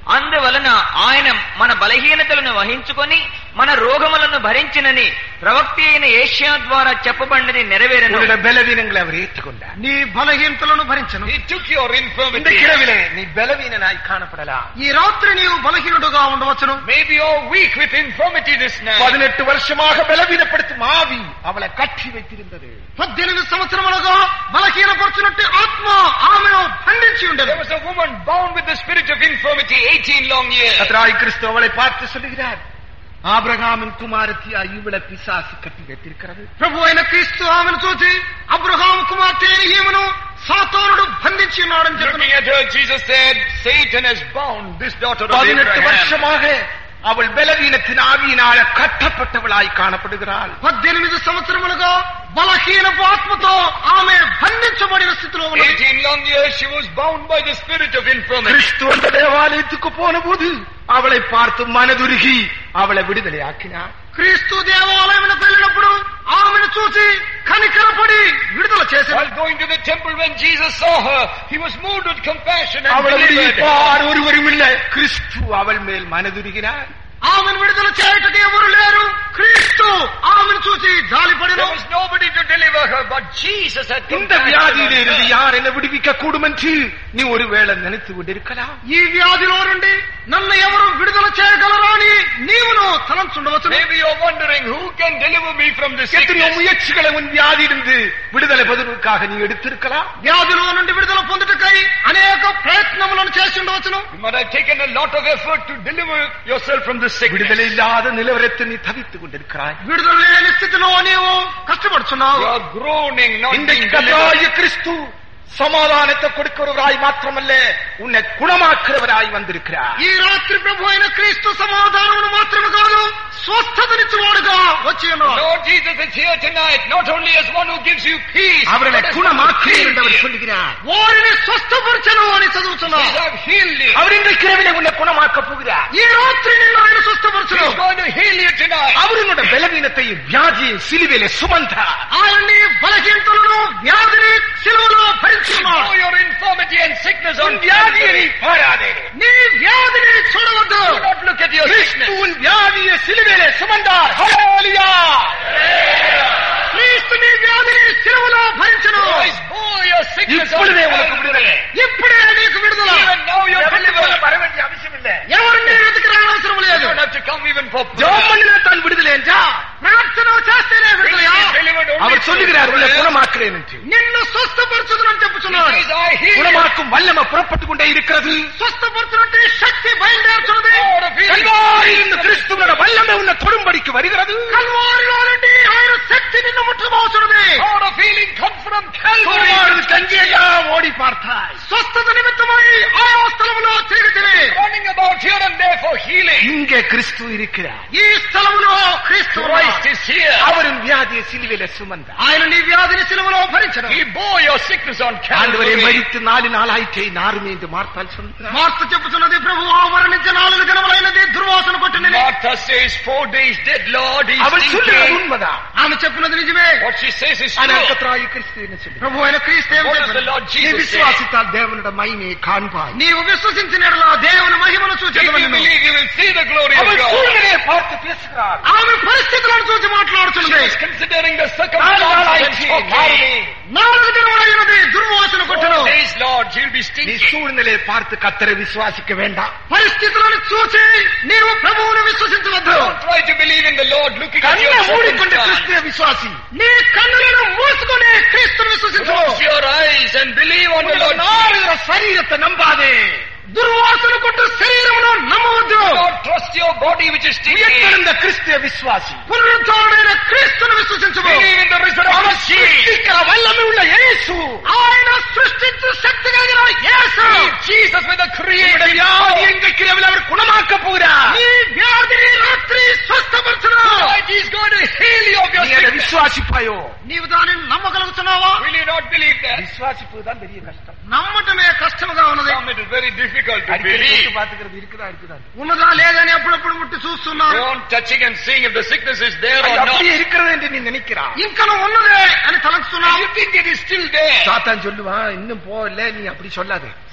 అందువలన ఆయన మన బలహీనతలను వహించుకొని మన రోగములను భరించినని ప్రవక్త అయిన ఏషియా ద్వారా చెప్పబడినది నెరవేరెను. బలవీనంగా ఎవరు ఏற்றுకొండాர். నీ బలహీనతలను భరించను. He took your infirmity. இந்த இரவிலே நீ பலவீனனாய் காணப்படலாம். ఈ రాత్రి నీవు బలహీనుడుగా ఉండవచ్చును. Maybe you're weak with infirmity this night. பதினெட்டு வருஷமாக பலவீனப்படுத்தும் ஆவி அவளை கட்டி வைத்திருந்தது. పద్దెనిమిది సంవత్సరములుగా బలహీనపరచునట్టు ఆత్మ ఆమెను బంధించి ఉండేది. There was a woman bound with the spirit of infirmity eighteen long years. கர்த்தராகிய கிறிஸ்து அவளை பார்த்து சொல்லுகிறார், ஆபிரகாமின் குமாரத்தியா இவளை பிசாசு கட்டி வைத்திருக்கிறது. ప్రభు అయిన క్రీస్తు ఆమెను చూసి అబ్రహాము కుమార్తె ఈమెను సాతానుడు బంధించి ఉన్నాడని చెప్పాడు. Looking at her, Jesus said, Satan has bound this daughter of பதினெட்டு Abraham. வருஷமாக அவள் பலவீனத்தின் ஆவியினால கட்டப்பட்டவளாய் காணப்படுகிறாள். పద్దెనిమిది సంవత్సరములుగా బలహీనపు ఆత్మతో ఆమె బంధించబడిన స్థితిలో ఉన్నది. eighteen long years she was bound by the spirit of infirmity. கிறிஸ்து அந்த தேவாலயத்துக்கு போன போது அவளை பார்த்து மனதுருகி அவளை விடுதலை ஆக்கினார். క్రీస్తు దేవాలయమునకు వెళ్ళినప్పుడు ఆమెను చూసి కనికరపడి విడుదల చేశాడు. While going to the temple, when Jesus saw her, he was moved with compassion and அவளை delivered her. விடுவிப்பார் ஒருவரும் இல்லை. கிறிஸ்து அவள் மேல் மனதுருகினார். ఆమెను విడుదల చేయటకు ఎవరు లేరు. క్రీస్తు ఆమెను చూసి జాలిపడిన. There was nobody to deliver her, but Jesus had இந்த compassion வியாதியில on இருந்து her. யார் என்ன விடுவிக்க கூடும் என்று நீ ஒருவேளை நினைத்து விட்டிருக்கலாம். ఈ వ్యాధిలో నుండి నన్ను ఎవరు విడుదల చేయగలరా అని నీవును తలంచుండవచ్చు. Maybe you're wondering, who can deliver me from this எத்தனையோ sickness? முயற்சிகளை உன் வியாதியிலிருந்து விடுதலை பெறுவதற்காக நீ எடுத்திருக்கலாம். వ్యాధిలో నుండి విడుదల పొందుటకై అనేక ప్రయత్నములను చేసి ఉండవచ్చును. You might have taken a lot of effort to deliver yourself from this sickness. விடுதலை இல்லாத நிலவரத்தில் நீ தவித்துக் கொண்டிருக்கிறாய். విడుదల లేని స్థితిలో నీవు కష్టపడుచున్నావు. You are groaning, not being இன்றைக்கு delivered. கர்த்தராகிய கிறிஸ்து சமாதானத்தை கொடுக்கிறவராய் மாத்திரமல்ல, உன்னை குணமாக்குறவராய் வந்திருக்கிறார். ఈ రాత్రి ప్రభు అయిన క్రీస్తు సమాధానమును మాత్రమే కాదు స్వస్థతనిచ్చువాడుగా వచ్చి ఉన్నాడు. Lord Jesus is here tonight, not only as one who gives you peace, அவர்களை but as one who குணமாக்குகிறேன் என்று அவர் heals you. சொல்லுகிறார். వారిని స్వస్థపరచను అని చదువుతున్నాడు. Jesus, I've healed you. அவர் இன்றைக்கு இரவிலே உன்னை குணமாக்க போகிறார். ఈ రాత్రి నిన్ను ఆయన స్వస్థపరచను. He's going to heal you tonight. அவர் உன்னுடைய பலவீனத்தையும் வியாதியை சிலுவையிலே சுமந்தார். ఆయన నీ బలహీనతలను వ్యాధిని సిలువలో భరించున్నాడు. Oh, your infirmity and sickness on உன் வியாதியை நீ பாராதே. నీ వ్యాధిని చూడవద్దు. Do not look at your Kristu sickness. உன் வியாதியை சிலுவையிலே சுமந்தார். ஹல்லேலூயா. క్రీస్తు నీ వ్యాధిని సిలువలో భరించును. Christ bore your sickness on இப்பொழுதே உனக்கு Calvary. விடுதலை. ఇప్పుడే నీకు విడుదల. Even now you're delivered. வர வேண்டிய அவசியம் இல்லை. ఎవరిని వెతికి రానవసరం You లేదు. don't have to come even for ஜெபம் prayer. பண்ணினா தான் விடுதலை என்றா ప్రార్థన చేస్తేనే He విడుదలయా? is delivered only அவர் சொல்லுகிறார், உன்னை through prayer. குணமாக்குறேன் என்று. నిన్ను స్వస్థపరచుదునని He చెప్పుచున్నాడు. says, I heal you. குணமாக்கும் வல்லமை புறப்பட்டுக் கொண்டே இருக்கிறது. స్వస్థపరచునట్టు శక్తి బయలుదేరుతున్నది. Lord of healing. கல்வாரியிலிருந்து கிறிஸ்துவோட வல்லமை உன்னை தொடும்படிக்கு வருகிறது. కల్వారిలో నుండి ఆయన శక్తి నిన్ను ముట్టబోతున్నది. Lord of healing come from Calvary. தங்கியெல்லாம் ஓடி பார்த்தாய். స్వస్థత నిమిత్తమై ఆయా స్థలములో తిరిగితివి. Running about here and there for healing. இங்கே கிறிஸ்து இருக்கிறார். ఈ స్థలములో క్రీస్తు Christ is here. அவரும் வியாதியை சிலுவையில சுமந்தார். ఆయన నీ వ్యాధిని సిలువలో భరించను. He bore your sickness on ஆண்டவரை Calvary. மரித்து நாலு நாளாயிற்றே நாருமே என்று மார்த்தால் சொல்கிறார். మార్త చెప్పుచున్నది, ప్రభు మరణించ నాలుగు దినములైనది, దుర్వాసన కొట్టినది. Martha says, four days dead, Lord. He's அவள் சொல்லுவது thinking. உண்மைதான். ఆమె చెప్పినది నిజమే. What she says is ஆனால் true. கர்த்தராகிய கிறிஸ்து என்ன சொல்லுகிறார்? ప్రభు అయిన క్రీస్తు ఏం What does the చెప్పాడు? Lord நீ Jesus say? விசுவாசித்தால் தேவனுடைய மகிமையை காண்பாய். నీవు విశ్వసించిన యెడల దేవుని మహిమను If you చూచెదవలెను. believe, you will see the glory of அவள் God. சூழ்நிலையை பார்த்து பேசுகிறார். ఆమె పరిస్థితులను చూసి She మాట్లాడుతున్నది. was considering the நாலு circumstances and நாளாயிற்றே talking. நாருமே. నాలుగు దినములైనది, దుర్వాసన కొట్టను. Four days, Lord, she'll be நீ stinking. சூழ்நிலையை பார்த்து கர்த்தரை விசுவாசிக்க வேண்டாம். పరిస్థితులను చూసి నీవు ప్రభువును విశ్వసించవద్దు. Don't try to believe in the Lord looking at கண்ணை your மூடிக்கொண்டு circumstances. கிறிஸ்துவை விசுவாசி. నీ కన్నులను మూసుకొని క్రీస్తును విశ్వసించు. Close your eyes and believe on the Lord. நாளுகிற சரீரத்தை நம்பாதே. దుర్వాసన కొట్టు శరీరమును నమ్మవద్దు. Do not trust your body which is stinking. உயிர்த்தெழுந்த கிறிஸ்துவை விசுவாசி. పునరుద్ధరణైన క్రీస్తును విశ్వసించు. Believe in the resurrection seed. சிருஷ்டிக்கிற வல்லமை உள்ள இயேசு. ఆయన సృష్టించు శక్తి కలిగిన యేసు. Believe Jesus with the creative வியாதி power. எங்களுக்கு இரவில் அவர் குணமாக்க போகிறார். నీ వ్యాధిని రాత్రి స్వస్థపరచును. Tonight He's going to heal you of your நீ அதை sickness. விசுவாசிப்பாயோ? నీవు దానిని నమ్మగలుగుతున్నావా? Will you not believe that? விசுவாசிப்பதுதான் பெரிய கஷ்டம். నమ్మటమే కష్టంగా ఉన్నది. Some it is very difficult to அடிக்கடி believe. தொட்டு பார்த்துக்கிறது இருக்குதா இருக்குதா? ఉన్నదా లేదని అప్పుడప్పుడు ముట్టి చూస్తున్నారు. Go on touching and seeing if the sickness is there அது or not. அப்படியே இருக்கிறது என்று நீ நினைக்கிறாய். ఇంకా ఉన్నదే అని తలంచుతున్నావు. You think it is still there. சாத்தான் சொல்லுவான், இன்னும் போகல, நீ அப்படி சொல்லாதே. సాతాను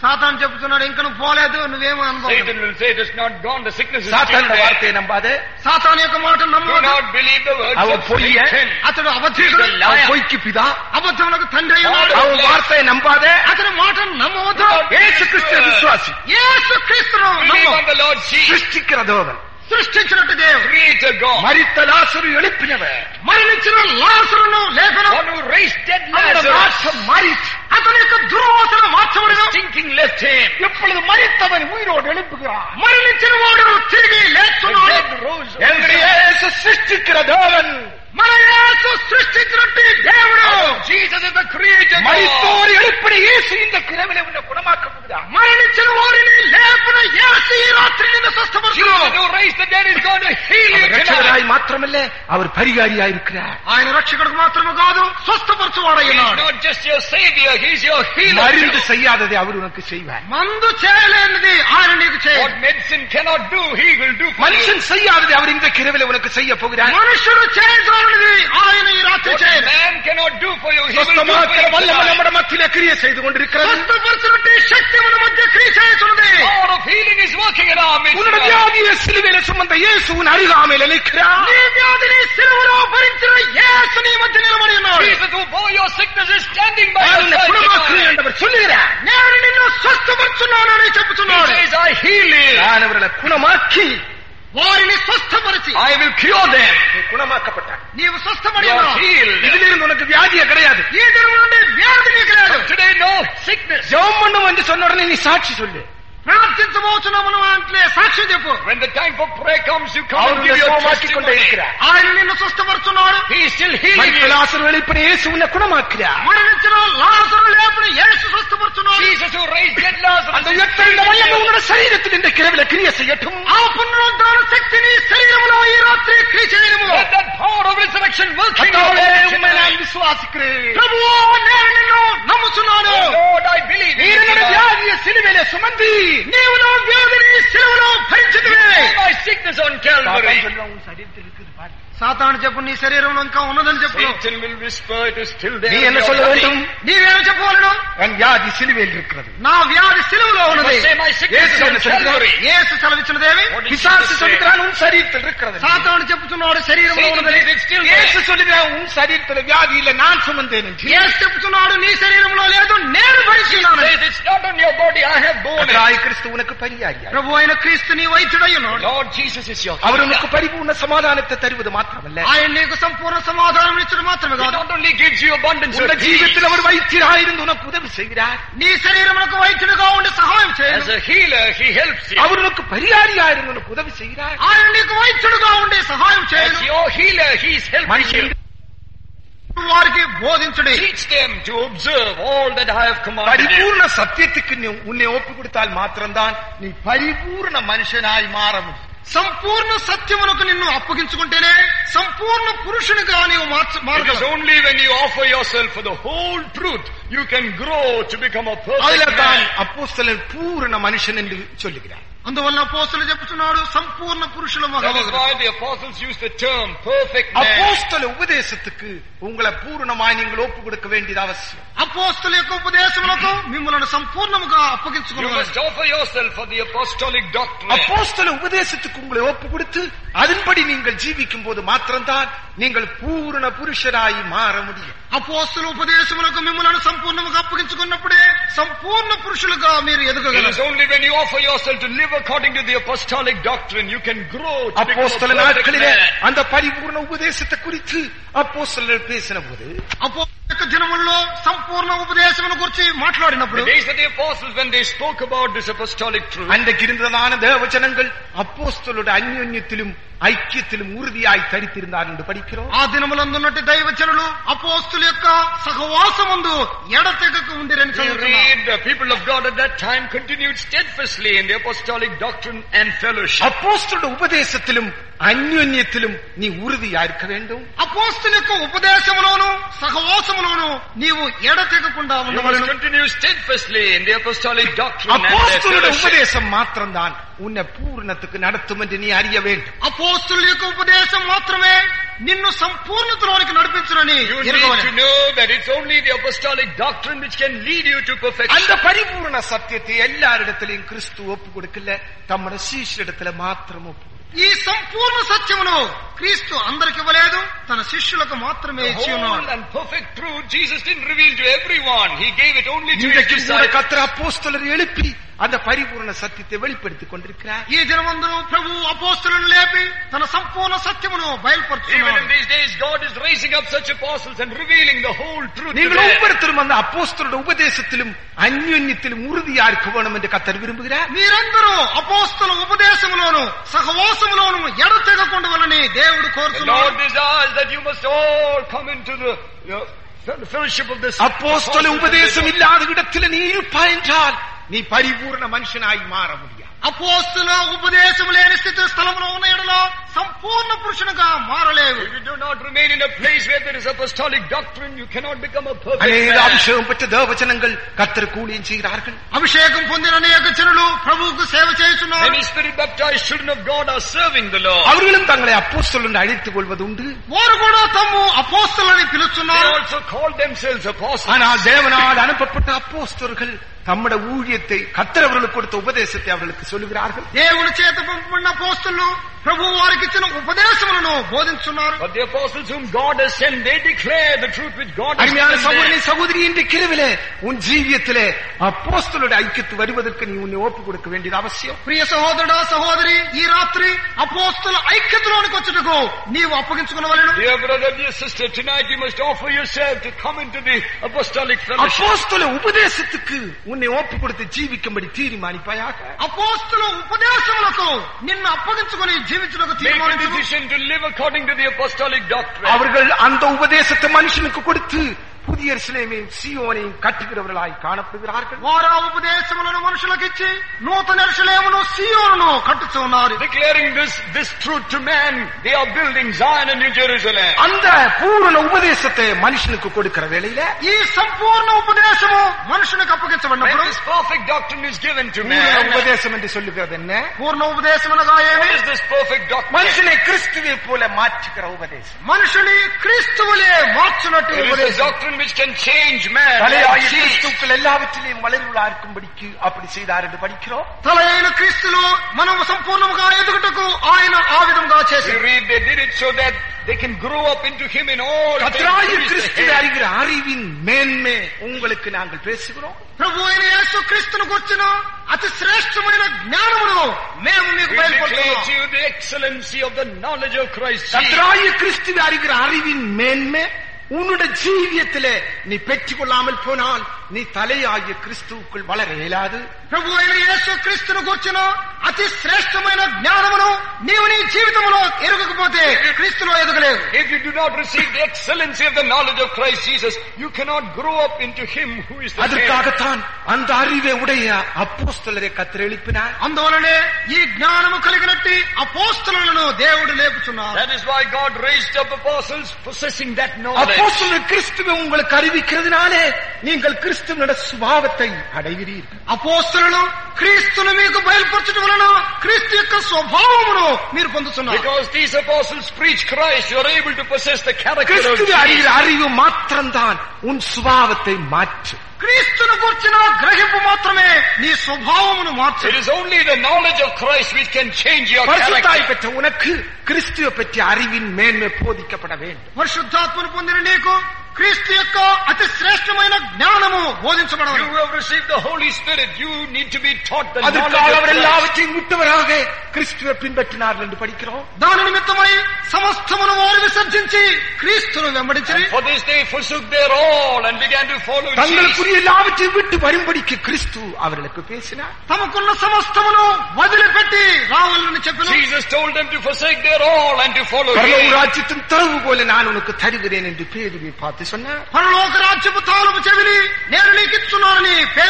చెప్తున్నాడు ఇంకా నువ్వు పోలేదు నువ్వేమో అనుభవం. Satan will say it is not gone, the sickness is still சாத்தானுடைய there. வார்த்தையை நம்பாதே. సాతాను యొక్క మాట Do నమ్మవద్దు. not believe the words அவன் of பொய்ய, Satan. అతడు అబద్ధికుడు, அவன் பொய்க்கு பிதா, అబద్ధములకు తండ్రి అయి ఉన్నాడు. அவன் வார்த்தையை நம்பாதே. అతని మాట నమ్మవద్దు. இயேசு கிறிஸ்து விசுவாசி, యేసు క్రీస్తును Believe నమ్ము. on the Lord Jesus, சிருஷ்டிக்கிற தேவன், సృష్టించినట్టు దేవుడు, Creator God, மரித்த லாசரு எழுப்பினவர், మరణించిన లాజరును లేపను. one who raised dead அவனுடைய Lazarus. நாற்றம் மாறிற்று. అతని యొక్క దుర్వాసన మార్చబడను. Stinking left him. இப்பொழுது மரித்தவன் உயிரோடு எழுப்புகிறான். మరణించిన వాడు తిరిగి The లేస్తున్నాడు. dead rose. எங்களுடைய இயேசு சிருஷ்டிக்கிற தேவன், మన యేసు సృష్టించినట్టు దేవుడు. Jesus is the Creator God. மரித்தோர் எழுப்பின இயேசு இந்த கிழமையில உன்னை குணமாக்க போகிறார். మరణించిన వారిని లేపిన యేసు ఈ రాత్రి నిన్ను Jesus స్వస్థపరుస్తున్నాడు. who raised the dead is going to heal you our tonight. ரட்சகராய் மாத்திரமல்ல, அவர் பரிகாரியாய் இருக்கிறார். ఆయన రక్షకుడు మాత్రమే కాదు స్వస్థపరచువాడై He's ఉన్నాడు. not just your Savior, He's your healer. மருந்து செய்யாததை அவர் உனக்கு செய்வார். మందు చేయలేనిది ఆయన నీకు What చేయడు. medicine cannot do, He will do for you. மனுஷன் செய்யாததை அவர் இந்த கிழமையில உனக்கு செய்ய போகிறார். మనుషుడు చేయజాలనిది ఆయన ఈ రాత్రి What చేయడు. man cannot do for you, He will do for சொந்தமாக்கிற you வல்லமை tonight. நம்முடைய மத்தியிலே கிரியை செய்து கொண்டிருக்கிறது. స్వస్థపరచునట్టు శక్తి మన మధ్య క్రియ చేస్తున్నది. Power of healing is working in our midst. உன்னுடைய வியாதியை சிலுவையில சுமந்த இயேசு உன் அருகாமையில் நிற்கிறார். నీ వ్యాధిని సిలువలో భరించిన యేసు నీ మధ్య నిలబడి ఉన్నాడు. Jesus who bore your sickness is standing by நான் your உன்னை side குணமாக்குகிறேன் tonight. என்றவர் சொல்லுகிறார். నేను నిన్ను స్వస్థపరుచున్నానని He చెబుతున్నాడు. says, I heal you. நான் அவர்களை குணமாக்கி వారిని స్వస్థపరిచి I will cure them. நீ குணமாக்கப்பட்டார். నీవు స్వస్థపడి You are ఉన్నావు. healed. இதிலிருந்து உனக்கு வியாதியே கிடையாது. ఈ దినం నుండి వ్యాధి నీకు లేదు. Today, no sickness. ஜெபம் பண்ணும் என்று சொன்ன உடனே நீ சாட்சி சொல்லு. ప్రార్థించబోతున్నాము అంటే సాక్షి చెప్పు. When the time for prayer comes, you come our and give your சுகமாக்கிக் கொண்டே testimony. இருக்கிறார். ఆయన నిన్ను స్వస్థపరుచున్నాడు. He is still healing மரித்த you. லாசரு எழுப்பின இயேசு உன்னை குணமாக்கிறார். మరణించిన లాజరు లేపిన యేసు స్వస్థపరుచున్నాడు. Jesus who raised dead Lazarus. அந்த உயர்த்தெழுந்த வல்லமை உன்னுடைய சரீரத்தில் இந்த கிழமையில கிரியை செய்யட்டும். ఆ పునరుద్ధరణ శక్తిని శరీరములో ఈ రాత్రి క్రియ చేయడము. Let that power of resurrection work in your கர்த்தாவே, life உம்மை நான் tonight. விசுவாசிக்கிறேன். ప్రభువా నేను నిన్ను నమ్ముచున్నాను. Oh Lord, I believe நீர் in என்னுடைய you. வியாதியை சிலுவையிலே சுமந்தி నీవు నా వ్యాధిని సిలువలో భరించితివి. My sickness on Calvary. సాతాను చెప్పు నీ శరీరంలో ఇంకా ఉన్నదని చెప్పు. Satan will whisper, it is still there. நீ in என்ன your சொல்ல body. வேண்டும்? నీవేమి చెప్పవలను? என் வியாதி சிலுவையில் இருக்கிறது. నా వ్యాధి సిలువలో You ఉన్నది. must say, my sickness Yes, is on yes, Calvary. Yesu సెలవిచ్చినదేమి? What did பிசாசு Jesus say? சொல்லுகிறான் உன் சரீரத்தில் இருக்கிறது. సాతాను చెప్పుచున్నాడు శరీరంలో Satan ఉన్నది. says, it's still இயேசு there. சொல்லுகிறான் உன் சரீரத்தில் வியாதி இல்லை, நான் சுமந்தேன் என்று. యేసు చెప్పుచున్నాడు నీ శరీరంలో లేదు నేను భరించినాను. Says, it's not on your body, I have borne it. கர்த்தராகிய கிறிஸ்து உனக்கு பரியாரியார். ప్రభు అయిన క్రీస్తు నీ వైద్యుడై ఉన్నాడు. Lord Jesus is your our healer. உனக்கு பரிபூர்ண சமாதானத்தை தருவது மாத்திரமல்ல, ఆయన నీకు సంపూర్ణ సమాధానం ఇచ్చడం మాత్రమే He కాదు, not only gives you abundance உன் of peace. ஜீவித்தில் அவர் வைத்தியராயிருந்து உனக்கு உதவி செய்கிறார். నీ శరీరమునకు వైద్యుడిగా ఉండి సహాయం As చేయను. a healer, He helps you. அவர் உனக்கு பரியாரியாயிருந்து உனக்கு உதவி செய்கிறார். ఆయన నీకు వైద్యుడిగా ఉండి సహాయం As చేయను. your healer, He is helping மனுஷன் you. వారికి బోధించుడి. Teach them to observe all that I have commanded you. பரிபூர்ண சத்தியத்துக்கு நீ உன்னை ஒப்பு கொடுத்தால் மாத்திரம்தான் நீ பரிபூர்ண மனுஷனாய் மாற முடியும். సంపూర్ణ సత్యమునకు నిన్ను అప్పగించుకుంటేనే సంపూర్ణ పురుషునిగా నీవు మార్చ It is మారగలవు. only when you offer yourself for the whole truth, you can grow to become a perfect அதுலதான் man. அப்போஸ்தலன் பூரண மனுஷன் என்று சொல்லுகிறார். అందువల్ల అపోస్తలుడు చెప్పుచున్నాడు సంపూర్ణ పురుషుల That is మగవగుడు. why the apostles use the term perfect man. அப்போஸ்தல உபதேசத்துக்கு உங்களை பூரணமாய் நீங்கள் ஒப்பு கொடுக்க வேண்டியது அவசியம். అపోస్తల యొక్క ఉపదేశములకు మిమ్మల్ని సంపూర్ణముగా You అప్పగించుకోవాలి. must offer yourself for the apostolic doctrine. அப்போஸ்தல உபதேசத்துக்கு உங்களை ஒப்பு கொடுத்து அதன்படி நீங்கள் ஜீவிக்கும் போது மாத்திரம்தான் நீங்கள் பூரண புருஷராய் மாற முடியும். అపోస్తల ఉపదేశములకు మిమ్మల్ని సంపూర్ణముగా అప్పగించుకున్నప్పుడే సంపూర్ణ పురుషులుగా మీరు It is ఎదగగలరు. only when you offer yourself to live according to the apostolic doctrine, you can grow to become a அப்போஸ்தல perfect நாட்களிலே man. அந்த பரிபூர்ண உபதேசத்தை குறித்து அப்போஸ்தலர் பேசின போது అపోస్తల యొక్క దినముల్లో సంపూర్ణ ఉపదేశమును గురించి మాట్లాడినప్పుడు The days of the apostles, when they spoke about this apostolic truth, அன்றைக்கு இருந்ததான தேவஜனங்கள் அப்போஸ்தலோட அந்யோன்யத்திலும் ஐக்கியத்திலும் உறுதியாய் தரித்திருந்தார் என்று படிக்கிறோம். ఆ దినములందున్నట్టు దైవజనులు అపోస్తుల యొక్క సహవాసమందు ఎడతెగక ఉండిరని we చదువుతున్నాం. read the people of God at that time continued steadfastly in the apostolic doctrine and fellowship. அப்போஸ்தலோட உபதேசத்திலும் అన్యోన్యத்திலும் நீ உறுதியா இருக்க வேண்டும். అపోస్తలుల యొక్క ఉపదేశములోను సహవాసములోను నీవు ఎడతెగకుండా You must ఉండవలెను. continue steadfastly in the apostolic doctrine and their அப்போஸ்தலருடைய fellowship. உபதேசம் மாத்திரம்தான் உன்னை பூரணத்துக்கு நடத்தும் என்று நீ அறிய வேண்டும். అపోస్తలుల యొక్క ఉపదేశం మాత్రమే నిన్ను సంపూర్ణతలోనికి నడిపించునని You need to ఎరుగవలెను. know that it's only the apostolic doctrine which can lead you to perfection. அந்த பரிபூர்ண சத்தியத்தை எல்லாரிடத்திலையும் கிறிஸ்து ஒப்பு கொடுக்கல, தம்முடைய சீஷரிடத்துல மாத்திரம் ஒப்பு. ఈ సంపూర్ణ సత్యమును క్రీస్తు అందరికి ఇవ్వలేదు, తన శిష్యులకు మాత్రమే The ఇచ్చి whole ఉన్నాడు. and perfect truth Jesus didn't reveal to everyone. He gave it only to his இன்றைக்கு கூட disciples. கர்த்தர் அப்போஸ்தலரை எழுப்பி அந்த பரிபூர்ண சத்தியத்தை வெளிப்படுத்திக் கொண்டிருக்கிறார். ఈ దినమందు ప్రభు అపోస్తలులను లేపి తన సంపూర్ణ సత్యమును Even in బయలుపరుచున్నాడు. these days, God is raising up such apostles and revealing the whole truth to நீங்கள் them. ஒவ்வொருத்தரும் அந்த அப்போஸ்தலருடைய உபதேசத்திலும் அந்யோன்யத்திலும் உறுதியா இருக்க வேண்டும் என்று கர்த்தர் விரும்புகிறார். మీరందరూ అపోస్తల ఉపదేశములోను సహవాసములోను ఎడతెగకుండా వలని దేవుడు The కోరుతున్నాడు. Lord desires that you must all come into the you know, the fellowship of this. அப்போஸ்தல உபதேசம் இல்லாத இடத்துல நீ இருப்பாய் என்றால் நீ பரிபூர்ண மனுஷனாய் மாற முடியாது. అపోస్తల ఉపదేశం లేని స్థితి స్థలంలో ఉన్న ఎడలో సంపూర్ణ పురుషునిగా మారలేవు. If you do not remain in a place where there is apostolic doctrine, you cannot become a perfect அநேக man. அபிஷேகம் பெற்ற தேவஜனங்கள் கர்த்தருக்கு ஊழியம் செய்கிறார்கள். అభిషేకం పొందిన అనేక జనులు ప్రభువుకు సేవ చేయుచున్నారు. Many spirit baptized children of God are serving the Lord. அவர்களும் தங்களை அப்போஸ்தலர் என்று அழைத்துக் கொள்வது உண்டு. వారు కూడా తమ్ము అపోస్తలులని They పిలుస్తున్నారు. also call themselves apostles. ஆனால் தேவனால் அனுப்பப்பட்ட அப்போஸ்தலர்கள் தம்முடைய ஊழியத்தை கர்த்தர் அவர்களுக்கு கொடுத்த உபதேசத்தை அவர்களுக்கு சொல்லுகிறார்கள். దేవుని చేత పంపబడిన అపోస్తలులు ప్రభు వారికి ఇచ్చిన ఉపదేశములను బోధించున్నారు. But the apostles whom God has sent, they declare the truth which God has அருமையான given சகோதரி them. சகோதரி இன்று கிருவிலே உன் ஜீவியத்திலே அப்போஸ்தலருடைய ஐக்கியத்து வருவதற்கு நீ உன்னை ஒப்பு கொடுக்க வேண்டியது அவசியம். ప్రియ సహోదరుడా సహోదరి, ఈ రాత్రి అపోస్తల ఐక్యతలోనికి వచ్చుటకు నీవు అప్పగించుకునవలెను. Dear brother, dear sister, tonight you must offer yourself to come into the apostolic fellowship. அப்போஸ்தல உபதேசத்துக்கு உன்னை ஒப்பு கொடுத்து ஜீவிக்கும்படி தீர்மானிப்பாயாக. అపోస్తల ఉపదేశములకు నిన్ను అప్పగించుకొని జీవించుటకు Make a తీర్మానించు. decision to live according to the apostolic doctrine. அவர்கள் அந்த உபதேசத்தை மனுஷனுக்கு கொடுத்து புதிய எருசலேமையும் சீயோனையும் கட்டுகிறவர்களாய் காணப்படுகிறார்கள். వారు ఆ ఉపదేశములను మనుషులకిచ్చి నూతన యెరూషలేమును సీయోనును కట్టుచు ఉన్నారు. Declaring this, this truth to man, they are building Zion and New Jerusalem. அந்த பூரண உபதேசத்தை மனுஷனுக்கு கொடுக்கிற வேளையில ఈ సంపూర్ణ ఉపదేశము మనుషునికి అప్పగించబడినప్పుడు When this perfect doctrine is given to பூரண man, உபதேசம் என்று சொல்லுகிறது என்ன? పూర్ణ ఉపదేశం అనగా what ఏమి? is this perfect doctrine? மனுஷனை கிறிஸ்துவை போல மாற்றுகிற உபதேசம். మనుషుని క్రీస్తువులే మార్చునట్టు It is a ఉపదేశం. doctrine which can change man. தலையாய Change. கிறிஸ்துக்கள் எல்லாவற்றிலையும் வளர்வுள்ளா இருக்கும்படிக்கு அப்படி செய்தார் என்று படிக்கிறோம். తల అయిన క్రీస్తులో మనం సంపూర్ణముగా ఎదుగుటకు ఆయన ఆ విధంగా We చేశారు. read they did it so that they can grow up into him in all கர்த்தராகிய things. கிறிஸ்துவை அறிகிற அறிவின் மேன்மை உங்களுக்கு நாங்கள் பேசுகிறோம். ప్రభు అయిన యేసు క్రీస్తును గుర్చిన అతి శ్రేష్టమైన జ్ఞానమును మేము మీకు We declare to బయలుపరుస్తున్నాము. you the excellency of the knowledge of Christ Jesus. கர்த்தராகிய கிறிஸ்துவை அறிகிற அறிவின் மேன்மை உன்னுடைய ஜீவியத்திலே நீ பெற்றுக் கொள்ளாமல் போனால் நீ தலையாகிய கிறிஸ்துவுக்குள் வளர இயலாது. ప్రభు అయిన యేసు క్రీస్తును గుర్చిన అతి శ్రేష్టమైన జ్ఞానమును నీవు నీ జీవితంలో ఎరుగకపోతే క్రీస్తులో ఎదగలేవు. If you do not receive the excellency of the knowledge of Christ Jesus, you cannot grow up into him who is the head. அதற்காகத்தான் அந்த அறிவை உடைய அப்போஸ்தலரை கர்த்தர் எழுப்பினார். అందువలనే ఈ జ్ఞానము కలిగినట్టి అపోస్తలులను దేవుడు లేపుచున్నారు. That is why God raised up apostles possessing that knowledge. அப்போஸ்தலர் கிறிஸ்துவை உங்களுக்கு அறிவிக்கிறதுனாலே நீங்கள் கிறிஸ்துவினுடைய சுபாவத்தை அடைகிறீர்கள். అపోస్తలులు క్రీస్తును మీకు బయలుపరచడం వలన క్రీస్తు యొక్క స్వభావమును మీరు పొందుతున్నారు. Because these apostles preach Christ, you are able to possess the character of கிறிஸ்துவை அறிகிற Jesus. அறிவு மாத்திரம்தான் உன் சுபாவத்தை மாற்று. క్రీస్తును గుర్చిన గ్రహింపు మాత్రమే నీ స్వభావమును మార్చు. It is only the knowledge of Christ which can change your பரிசுத்தாய் character. பெற்ற உனக்கு கிறிஸ்துவை பற்றிய அறிவின் மேன்மை போதிக்கப்பட வேண்டும். పరిశుద్ధాత్మను పొందిన నీకు క్రీస్తు యొక్క అతి శ్రేష్టమైన జ్ఞానము You బోధించబడదు. who have received the Holy Spirit, you need to be taught the knowledge அதற்காக of அவர் Christ. எல்லாவற்றையும் விட்டவராக கிறிஸ்துவை பின்பற்றினார்கள் என்று படிக்கிறோம். దాని నిమిత్తమై సమస్తమును వారు విసర్జించి క్రీస్తును వెంబడించి For this they forsook their all and began to follow Jesus. தங்களுக்குரிய எல்லாவற்றையும் விட்டு வரும்படிக்கு கிறிஸ்து அவர்களுக்கு பேசினார். తమకున్న సమస్తమును వదిలిపెట్టి రావాలని చెప్పిన Jesus told them to forsake their all and to follow பரலோக him. ராஜ்யத்தின் திறவு போல நான் உனக்கு தருகிறேன் என்று பேதுருவை பார்த்து சொன்னார். పరలోక రాజ్యపు తాళము చెవిని నేను నీకు ఇచ్చున్నానని పేతురుతో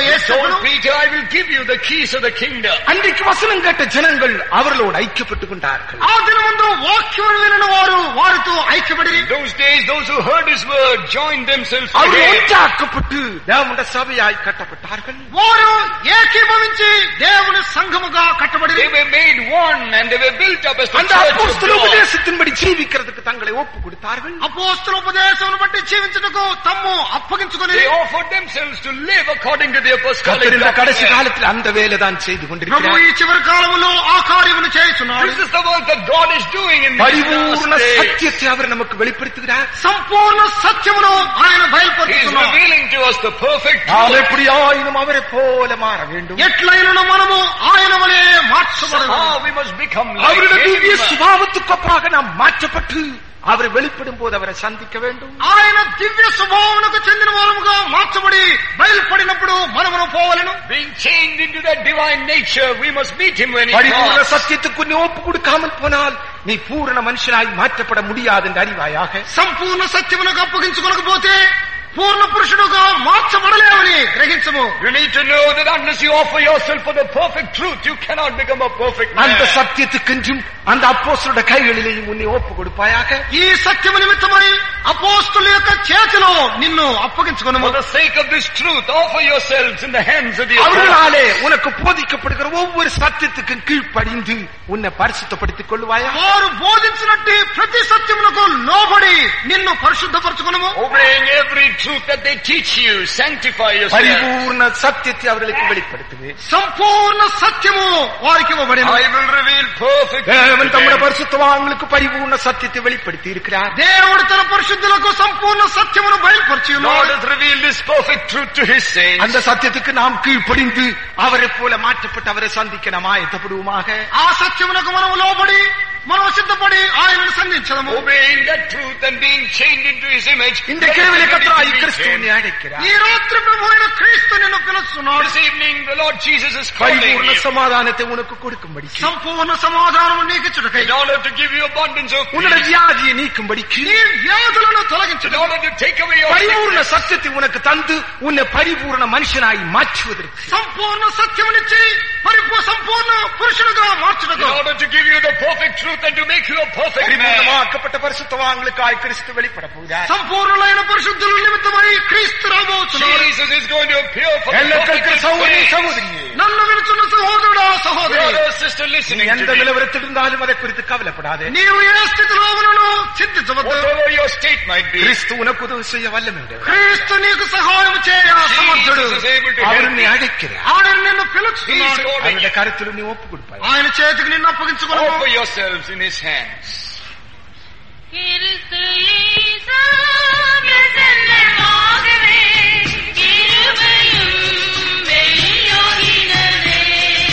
told Peter, I will give you the keys of the kingdom. அன்றைக்கு வசனம் கேட்ட ஜனங்கள் அவர்களோடு ஐக்கியப்பட்டுக் கொண்டார்கள். ఆ దినమందు వాక్యమును వినిన వారు వారితో ఐక్యపడి In those days, those who heard his word joined themselves அவர்கள் together. ஒன்றாக்கப்பட்டு தேவனுடைய சபையாய் கட்டப்பட்டார்கள். వారు ఏకీభవించి దేవుని సంఘముగా కట్టబడి They were made one and they were built up as the அந்த church of அப்போஸ்தல God. உபதேசத்தின்படி ஜீவிக்கிறதுக்கு தங்களை ஒப்பு கொடுத்தார்கள். అపోస్తల ఉపదేశమును బట్టి జీవించుటకు తమ్ము అప్పగించుకొని They offered themselves to live according to the apostolic கர்த்தர் இந்த கடைசி doctrine. காலத்தில் அந்த வேலை தான் செய்து ప్రభు கொண்டிருக்கிறார். ఈ చివరి కాలములో ఆ కార్యమును చేయుచున్నాడు. This is the work that God is doing in these பரிபூர்ண last days. சத்தியத்தை அவர் நமக்கு வெளிப்படுத்துகிறார். సంపూర్ణ సత్యమును ఆయన He is బయలుపరుచుచున్నాడు. revealing to us the perfect நாம் truth. எப்படியாயினும் அவரை போல மாற வேண்டும். ఎట్లయినను మనము ఆయన వలె మార్చబడదు. Somehow we must become like அவருடைய திவ்ய him. சுபாவத்துக்கொப்பாக நாம் மாற்றப்பட்டு அவரை வெளிப்படும் போது அவரை சந்திக்க வேண்டும். ఆయన దివ్య స్వభావమునకు చెందిన వారముగా మార్చబడి బయలుపడినప్పుడు మనమును పోవలెను. Being changed into that divine nature, we must meet him when he பரிபூர்ண comes. சத்தியத்துக்கு நீ ஒப்பு கொடுக்காமல் போனால் நீ பூரண மனுஷனாய் மாற்றப்பட முடியாது என்று அறிவாயாக. సంపూర్ణ సత్యమునకు అప్పగించుకొనకపోతే పూర్ణ పురుషుడుగా మార్చబడలేవని గ్రహించము. You need to know that unless you offer yourself for the perfect truth, you cannot become a perfect man. அந்த சத்தியத்துக்கென்றும் அந்த அப்போஸ்தலருடைய கைகளிலேயும் உன்னை ஒப்பு கொடுப்பாயாக. ఈ సత్యము నిమిత్తమై అపోస్తలుల యొక్క చేతిలో నిన్ను అప్పగించుకొనుము. For the sake of this truth, offer yourselves in the hands of the apostles. அவர்களாலே உனக்கு போதிக்கப்படுகிற ஒவ்வொரு சத்தியத்துக்கும் கீழ்ப்படிந்து உன்னை பரிசுத்தப்படுத்திக் கொள்வாயா. వారు బోధించినట్టు ప్రతి సత్యమునకు లోబడి నిన్ను పరిశుద్ధపరచుకొనుము. Obeying every truth that they teach you, sanctify yourself. பரிபூர்ண சத்தியத்தை அவர்களுக்கு வெளிப்படுத்துவேன். సంపూర్ణ సత్యము వారికి ఇవ్వబడినది. I will reveal perfect தேவன் truth. தம்முடைய பரிசுத்தவான்களுக்கு பரிபூர்ண சத்தியத்தை வெளிப்படுத்தி இருக்கிறார். దేవుడు తన పరిశుద్ధులకు సంపూర్ణ సత్యమును బయలుపరిచి Lord ఉన్నాడు. has revealed this perfect truth to his saints. அந்த சத்தியத்துக்கு நாம் கீழ்ப்படிந்து அவரை போல மாற்றப்பட்டு அவரை சந்திக்க நாம் ஆயத்தப்படுவோமாக. ఆ సత్యమునకు మనము లోబడి మనం సిద్ధపడి ఆయనను సంధించడము. Obeying that truth and being changed into his image. இந்த கிருபையிலே கர்த்தராகிய கிறிஸ்து உன்னை அழைக்கிறார். ఈ రాత్రి ప్రభు అయిన క్రీస్తు నిన్ను పిలుస్తున్నాడు. This evening the Lord Jesus is calling பரிபூர்ண you. சமாதானத்தை உனக்கு கொடுக்கும்படி, సంపూర్ణ సమాధానము నీకు ఇచ్చుటకై, In order to give you abundance of உன்னுடைய peace. வியாதியை நீக்கும்படிக்கு, నీ వ్యాధులను In తొలగించుటకు, order to take away your பரிபூர்ண sickness. சத்தியத்தை உனக்கு தந்து உன்னை பரிபூர்ண மனுஷனாய் மாற்றுவதற்கு, సంపూర్ణ సత్యమునిచ్చి పరిపూ సంపూర్ణ పురుషుడుగా In మార్చుటకు, order to give you the perfect truth and to make you a perfect man. பரிபூர்ணமாக்கப்பட்ட பரிசுத்தவான்களுக்காய் கிறிஸ்து வெளிப்பட போகிறார். సంపూర్ణులైన పరిశుద్ధుల నిమిత్తమై క్రీస్తు రాబోతున్నాడు. Jesus is going to appear for the எல்லா perfect கேட்கிற சகோதரி saints. சகோதரியே, నన్ను వినుచున్న సహోదరుడా సహోదరి, Brother, sister, நீ listening எந்த to me. நிலவரத்தில் இருந்தாலும் அதை குறித்து கவலைப்படாதே. నీవు ఏ స్థితిలో ఉన్నను చింతించవద్దు. Whatever your state might be, கிறிஸ்து உனக்கு உதவி செய்ய வல்லமையுடையவர். క్రీస్తు నీకు సహాయం చేయ సమర్థుడు. Jesus is able to our help உன்னை you. அழைக்கிறார். ఆయన నిన్ను He is పిలుచుతున్నాడు. calling அவருடைய you. கருத்தில் நீ ஒப்பு கொடுப்பாய். ఆయన చేతికి నిన్ను అప్పగించుకున్నావు. Offer yourselves in his hands. கிறிஸ்து இயேசுவே செல்லமாகவே கிருபையும் வெளியாகினதே.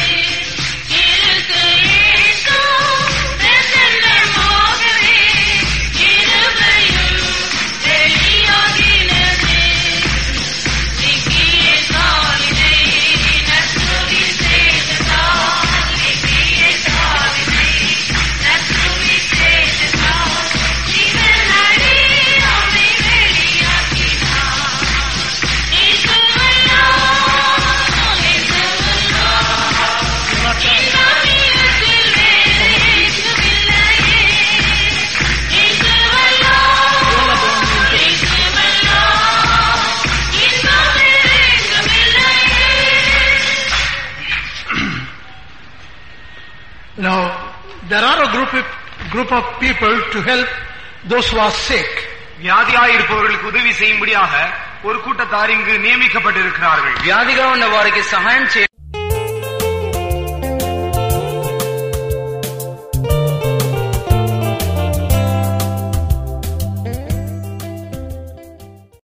கிறிஸ்து இயேசுவே செல்லமாகவே கிருபையும் வெளியாகினதே. நிக்கிய சாவினை நற்சுவி சேஷதா, நிக்கிய சாவினை நற்சுவி சேஷதா. Now, there are a group of, group of people to help those who are sick. వ్యాధియాயிருப்பவர்களுக்கு ఉదవి செய்யும்படியாக ஒரு கூட்டத்தார் இங்கு நியமிக்கப்பட்டிருக்கிறார்கள். వ్యాధిగా ఉన్న వారికి సహాయం చేయ